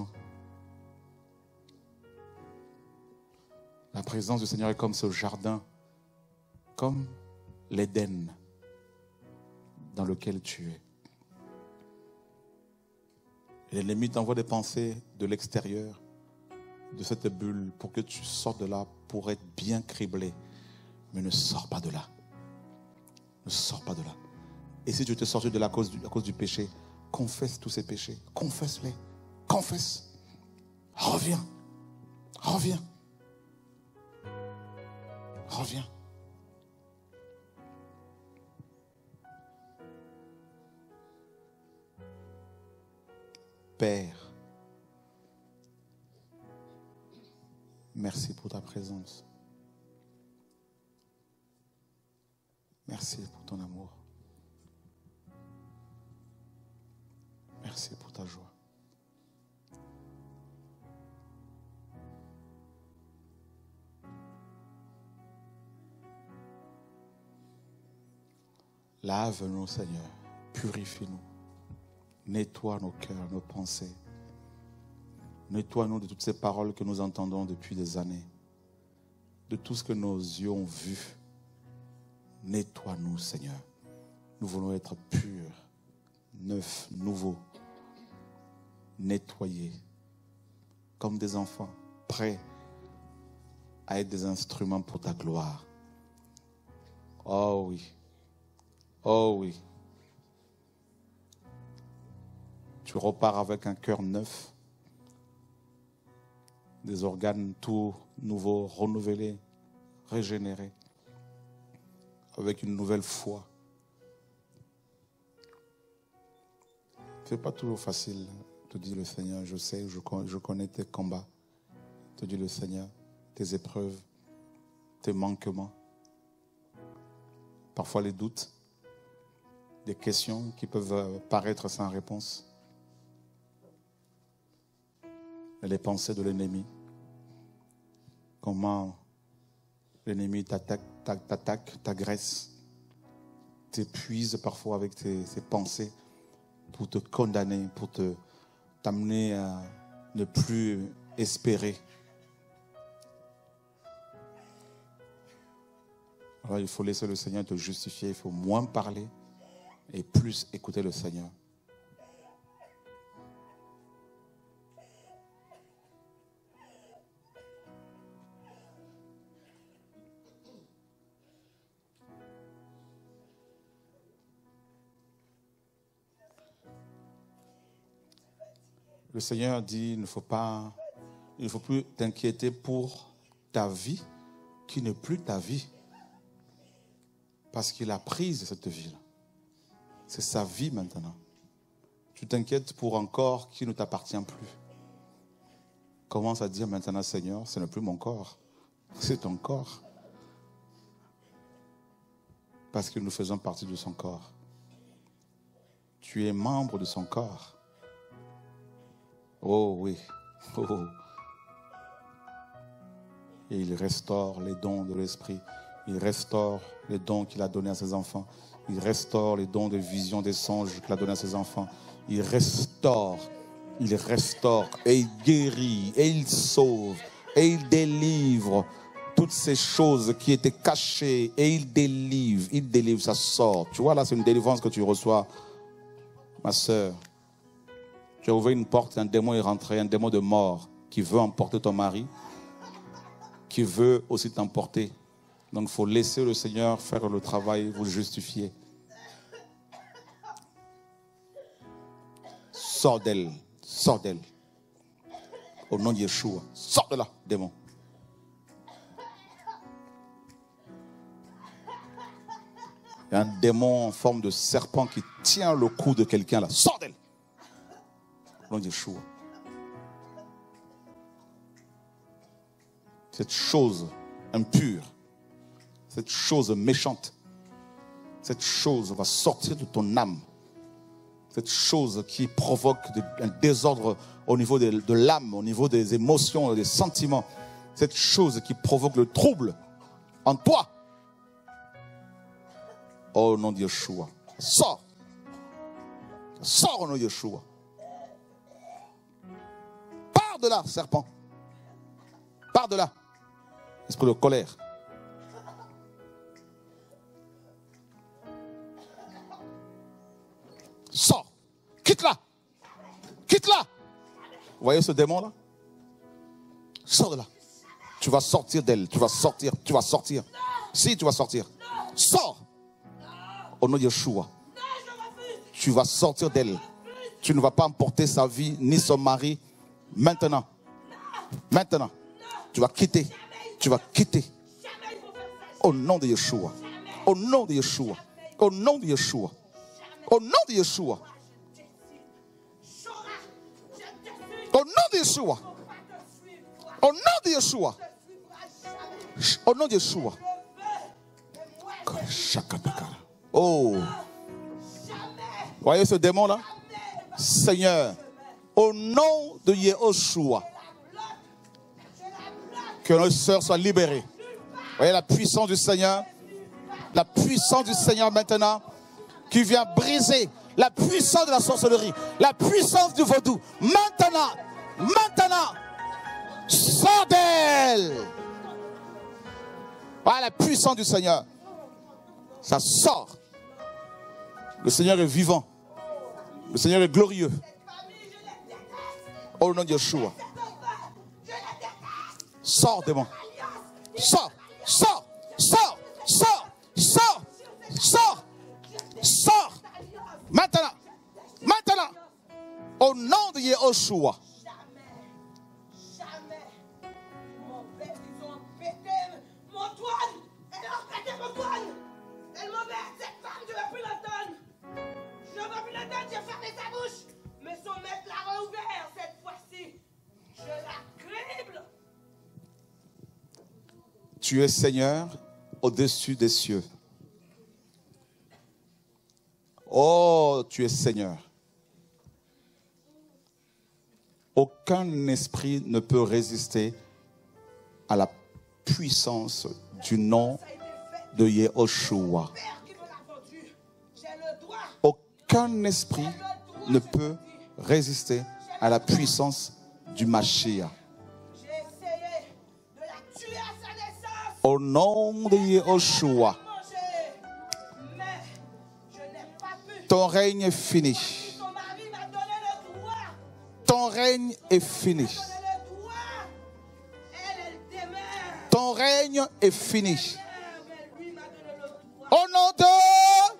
La présence du Seigneur est comme ce jardin, comme l'Éden dans lequel tu es. L'ennemi t'envoie des pensées de l'extérieur, de cette bulle, pour que tu sortes de là, pour être bien criblé. Mais ne sors pas de là. Ne sors pas de là. Et si tu te sortis de là à cause du, à cause du péché, confesse tous ces péchés. Confesse-les. Confesse. Reviens. Reviens. Reviens. Père, merci pour ta présence. Merci pour ton amour. Merci pour ta joie. Lave-nous, Seigneur. Purifie-nous. Nettoie nos cœurs, nos pensées. Nettoie-nous de toutes ces paroles que nous entendons depuis des années. De tout ce que nos yeux ont vu. Nettoie-nous, Seigneur. Nous voulons être purs, neufs, nouveaux, nettoyés, comme des enfants, prêts à être des instruments pour ta gloire. Oh oui. Oh oui. Tu repars avec un cœur neuf, des organes tout nouveaux, renouvelés, régénérés, avec une nouvelle foi. Ce n'est pas toujours facile, te dit le Seigneur. Je sais, je connais, je connais tes combats, te dit le Seigneur, tes épreuves, tes manquements, parfois les doutes, des questions qui peuvent paraître sans réponse. Les pensées de l'ennemi. Comment l'ennemi t'attaque, t'attaque, t'agresse, t'épuise parfois avec tes, ses pensées pour te condamner, pour te, t'amener à ne plus espérer. Alors il faut laisser le Seigneur te justifier, il faut moins parler et plus écouter le Seigneur. Le Seigneur dit, il ne faut pas, il ne faut plus t'inquiéter pour ta vie, qui n'est plus ta vie. Parce qu'il a pris cette vie-là. C'est sa vie maintenant. Tu t'inquiètes pour un corps qui ne t'appartient plus. Commence à dire maintenant, Seigneur, ce n'est plus mon corps, c'est ton corps. Parce que nous faisons partie de son corps. Tu es membre de son corps. Oh oui. Oh. Et il restaure les dons de l'esprit. Il restaure les dons qu'il a donnés à ses enfants. Il restaure les dons de vision des songes qu'il a donnés à ses enfants. Il restaure, il restaure et il guérit et il sauve et il délivre toutes ces choses qui étaient cachées et il délivre, il délivre, ça sort. Tu vois là, c'est une délivrance que tu reçois, ma soeur. Tu as ouvert une porte, un démon est rentré, un démon de mort qui veut emporter ton mari, qui veut aussi t'emporter. Donc il faut laisser le Seigneur faire le travail, vous le justifier. Sors d'elle, sors d'elle. Au nom de Yeshua, sors de là, démon. Il y a un démon en forme de serpent qui tient le cou de quelqu'un là. Sors d'elle. Au nom de Yeshua. Cette chose impure, cette chose méchante, cette chose va sortir de ton âme. Cette chose qui provoque un désordre au niveau de, de l'âme, au niveau des émotions, des sentiments. Cette chose qui provoque le trouble en toi. Au nom de Yeshua. Sors. Sors au nom de Yeshua. Pars de là, serpent. Pars de là. Esprit de colère. Sors. Quitte-la. Quitte-la. Vous voyez ce démon-là? Sors de là. Tu vas sortir d'elle. Tu vas sortir. Tu vas sortir. Si, tu vas sortir. Sors. Au nom de Yeshua. Tu vas sortir d'elle. Tu ne vas pas emporter sa vie ni son mari. Maintenant. Maintenant. Tu vas quitter. Tu vas quitter. Au nom de Yeshua. Au nom de Yeshua. Au nom de Yeshua. Au nom de Yeshua. Au nom de Yeshua. Au nom de Yeshua. Au nom de Yeshua. Oh. Voyez ce démon-là? Seigneur, au nom de Yeshua, que nos sœurs soient libérées. Voyez la puissance du Seigneur. La puissance du Seigneur maintenant qui vient briser la puissance de la sorcellerie, la puissance du vaudou. Maintenant, maintenant, sors d'elle. Voilà la puissance du Seigneur. Ça sort. Le Seigneur est vivant. Le Seigneur est glorieux. Au nom de Yeshua. Sors, démon. Sors, sors, sors, sors, sors, sors, sors. Maintenant, maintenant, au nom de Yeshua. Jamais. Mon père, ils ont pété mon toile. Elles ont pété mon toile. Elles m'ont dit, cette femme, je ne veux plus l'entendre. Je ne veux plus l'entendre, j'ai fermé sa bouche. Mais son maître l'a rouvert cette fois-ci. Je la crible. Tu es Seigneur au-dessus des cieux. Oh, tu es Seigneur. Aucun esprit ne peut résister à la puissance du nom de Yeshua. Aucun esprit ne peut résister à la puissance du Mashiach. Au nom de Yeshua, ton règne est fini. Ton règne est fini. Ton règne est fini. Au nom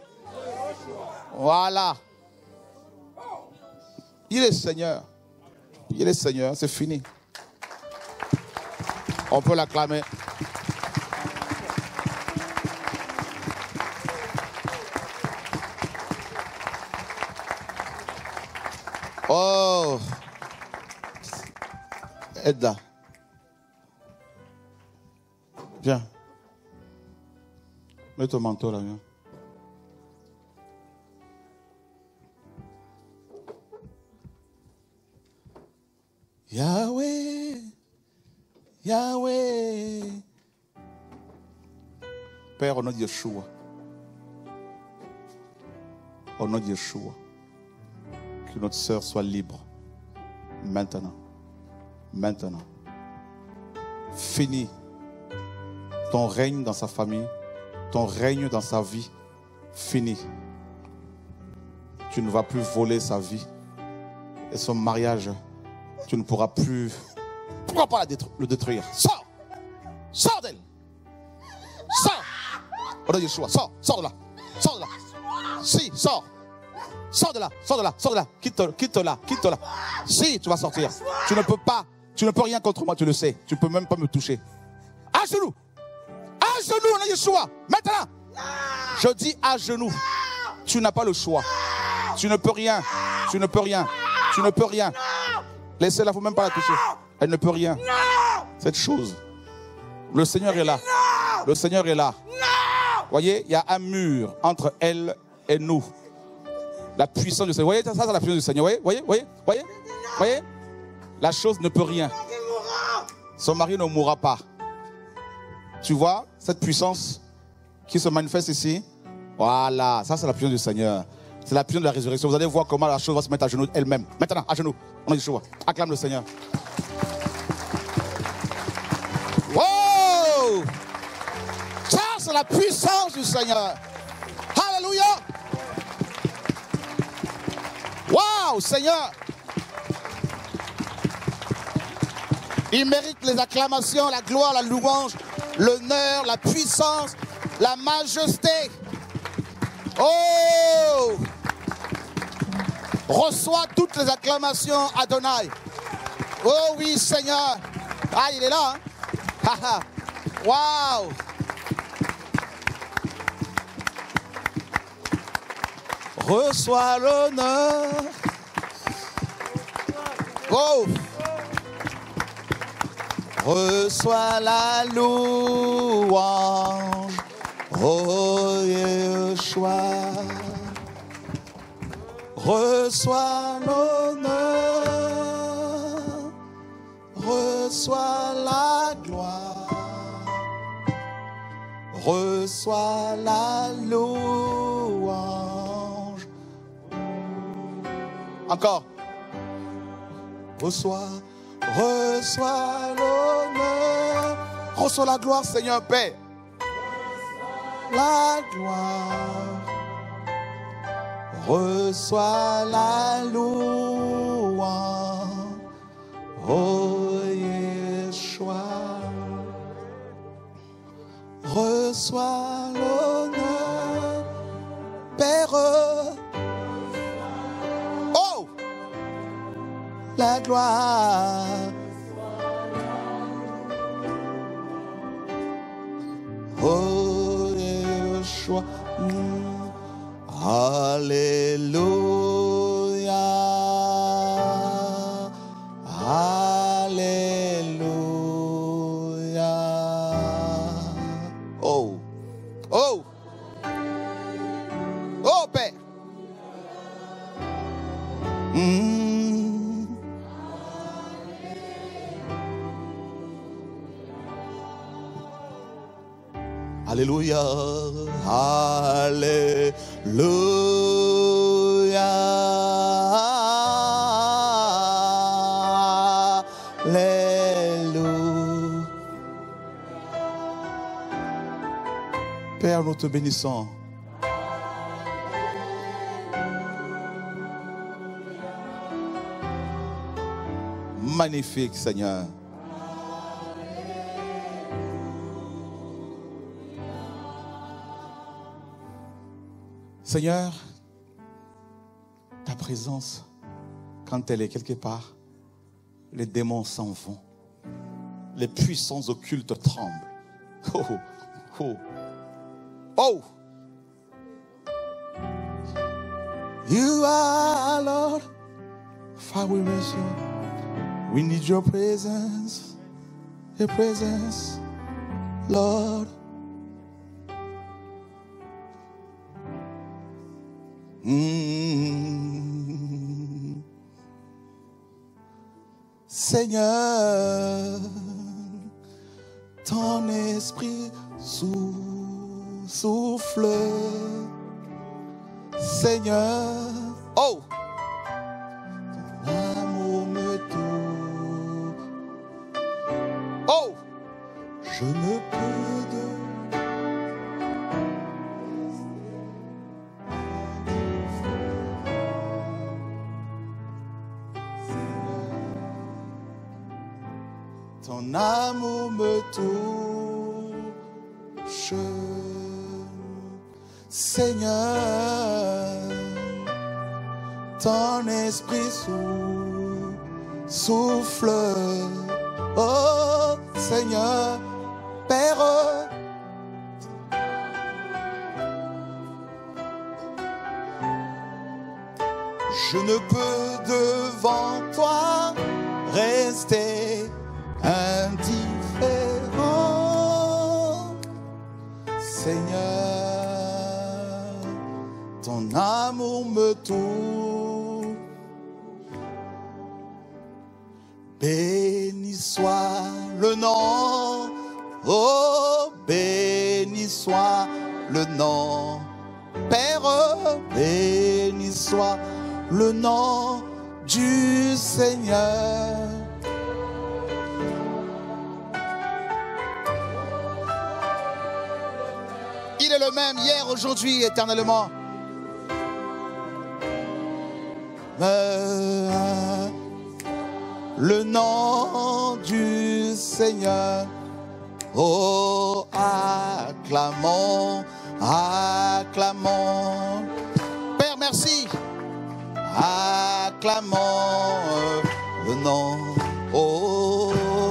de... Voilà. Il est Seigneur. Il est Seigneur, c'est fini. On peut l'acclamer. Oh, Edda. Viens. Mets ton manteau là, viens. Yahweh, Yahweh. Père, au nom de Yeshua. Au nom de Yeshua. Que notre sœur soit libre. Maintenant. Maintenant. Fini ton règne dans sa famille. Ton règne dans sa vie. Fini. Tu ne vas plus voler sa vie. Et son mariage. Tu ne pourras plus. Pourquoi pas la détru- le détruire? Sors! Sors d'elle! Sors! Au nom de Yeshua, sors! Sors de là! Sors de là! Si, sors! Sors de là! Sors de là! Sors de là! Quitte, quitte là! Quitte là! Si, tu vas sortir. Tu ne peux pas. Tu ne peux rien contre moi, tu le sais. Tu ne peux même pas me toucher. À genoux! À genoux, au nom de Yeshua! Maintenant! Je dis à genoux. Tu n'as pas le choix. Tu ne peux rien. Tu ne peux rien. Tu ne peux rien. Laissez-la, il ne faut même pas la toucher. Elle ne peut rien. Non! Cette chose. Le Seigneur est là. Le Seigneur est là. Voyez, il y a un mur entre elle et nous. La puissance du Seigneur. Voyez, ça, c'est la puissance du Seigneur. Voyez, voyez, voyez, voyez, voyez. La chose ne peut rien. Son mari ne mourra pas. Tu vois, cette puissance qui se manifeste ici. Voilà, ça c'est la puissance du Seigneur. C'est la puissance de la résurrection. Vous allez voir comment la chose va se mettre à genoux elle-même. Maintenant, à genoux. On a dit Yeshua. Acclame le Seigneur. Wow! Ça, c'est la puissance du Seigneur. Alléluia! Wow, Seigneur! Il mérite les acclamations, la gloire, la louange, l'honneur, la puissance, la majesté. Oh! Reçois toutes les acclamations, Adonai. Oh oui, Seigneur. Ah, il est là. Hein? Waouh! Reçois l'honneur. Oh! Reçois la louange. Oh Yeshua. Reçois l'honneur, reçois la gloire, reçois la louange. Encore. Reçois, reçois l'honneur, reçois la gloire, Seigneur Père. La gloire. Reçois la louange, oh Yeshua. Reçois l'honneur, Père. Oh, la gloire. Oh Yeshua. Alléluia, Alléluia. Oh, oh, oh Père. Mm. Alléluia, Alléluia. Alléluia. Père, nous te bénissons. Magnifique, Seigneur. Seigneur, ta présence, quand elle est quelque part, les démons s'en vont. Les puissances occultes tremblent. Oh, oh, oh. You are Lord, Father, we miss you. We need your presence, your presence, Lord. Mm. Seigneur, ton esprit sou- souffle. Seigneur, oh, ton amour me touche. Oh, je ne peux de ton amour me touche. Seigneur, ton esprit sou- souffle. Oh Seigneur, Père, je ne peux devant toi rester indifférent. Seigneur, ton amour me touche. Béni soit le nom, oh béni soit le nom. Père, béni soit le nom du Seigneur. Il est le même hier, aujourd'hui, éternellement. Euh, le nom du Seigneur. Oh, acclamons, acclamons. Père, merci. Acclamons le nom, oh,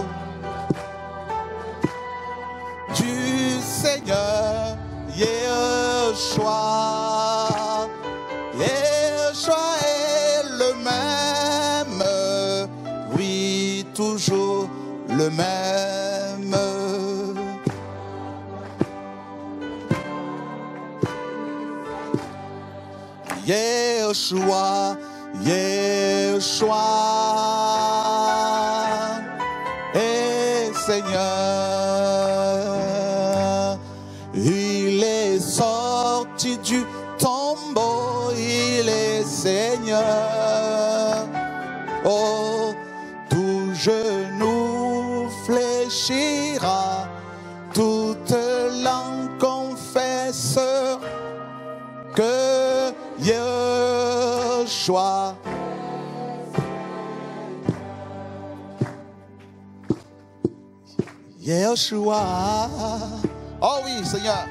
du Seigneur. Yeshua, Yeshua est le même, oui, toujours le même. Yeshua, Yeshua est Seigneur. Il est sorti du tombeau, il est Seigneur. Oh, tout genou fléchira, toute langue confessera que Yeshua Yeshua. Oh oui, Seigneur.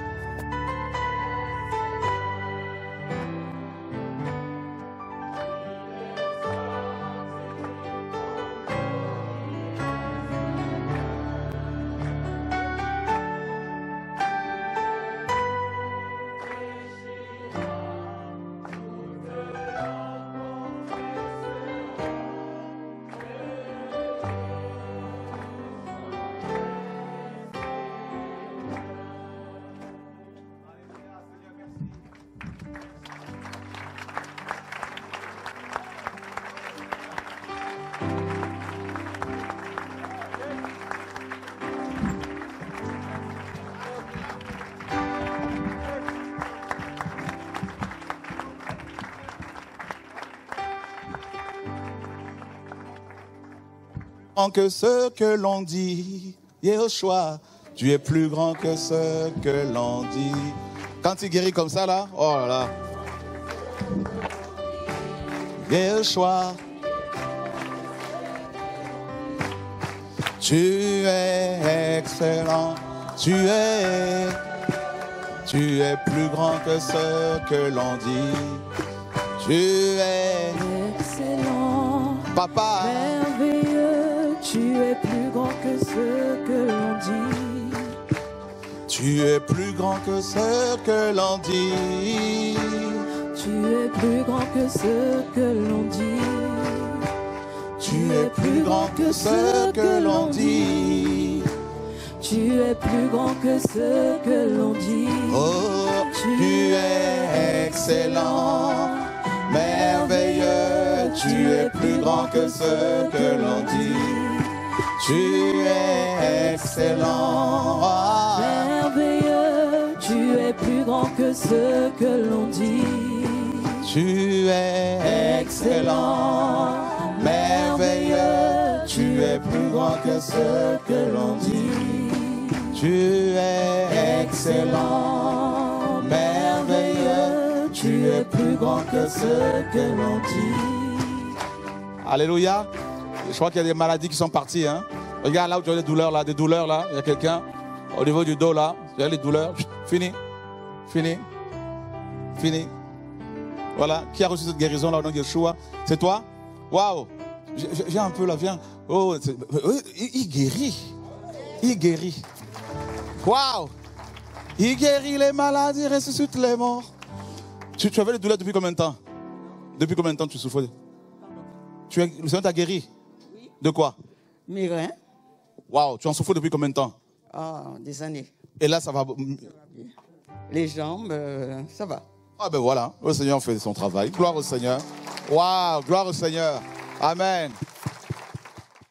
Que ce que l'on dit, Yeshua, tu es plus grand que ce que l'on dit. Quand il guérit comme ça là, oh là là. Yeshua, tu es excellent, tu es, tu es plus grand que ce que l'on dit. Tu es excellent, Papa, merveilleux. Tu es plus grand que ce que l'on dit. Tu es plus grand que ce que l'on dit. Tu es plus grand que ce que l'on dit. Tu es plus grand que ce que l'on dit. Tu es plus grand que ce que l'on dit. Oh, tu es excellent, merveilleux. Tu es plus grand que ce que l'on dit. Tu es excellent, merveilleux. Tu es plus grand que ce que l'on dit. Tu es excellent, merveilleux. Tu es plus grand que ce que l'on dit. Tu es excellent, merveilleux. Tu es plus grand que ce que l'on dit. Alléluia. Je crois qu'il y a des maladies qui sont parties. Hein? Regarde là où tu as des douleurs, là, des douleurs là. Il y a quelqu'un au niveau du dos là. Il y a les douleurs. Fini. Fini. Fini. Voilà. Qui a reçu cette guérison là au nom de Yeshua? C'est toi? Waouh. Viens un peu là, viens. Oh, il, il guérit. Il guérit. Waouh. Il guérit les maladies, il ressuscite les morts. Tu, tu avais les douleurs depuis combien de temps? Depuis combien de temps tu souffrais? Tu es, le Seigneur t'a guéri? Oui. De quoi? Migraine. Waouh, tu en souffres depuis combien de temps? Ah, des années. Et là, ça va. Les jambes, euh, ça va. Ah ben voilà, le Seigneur fait son travail. Gloire au Seigneur. Waouh, gloire au Seigneur. Amen.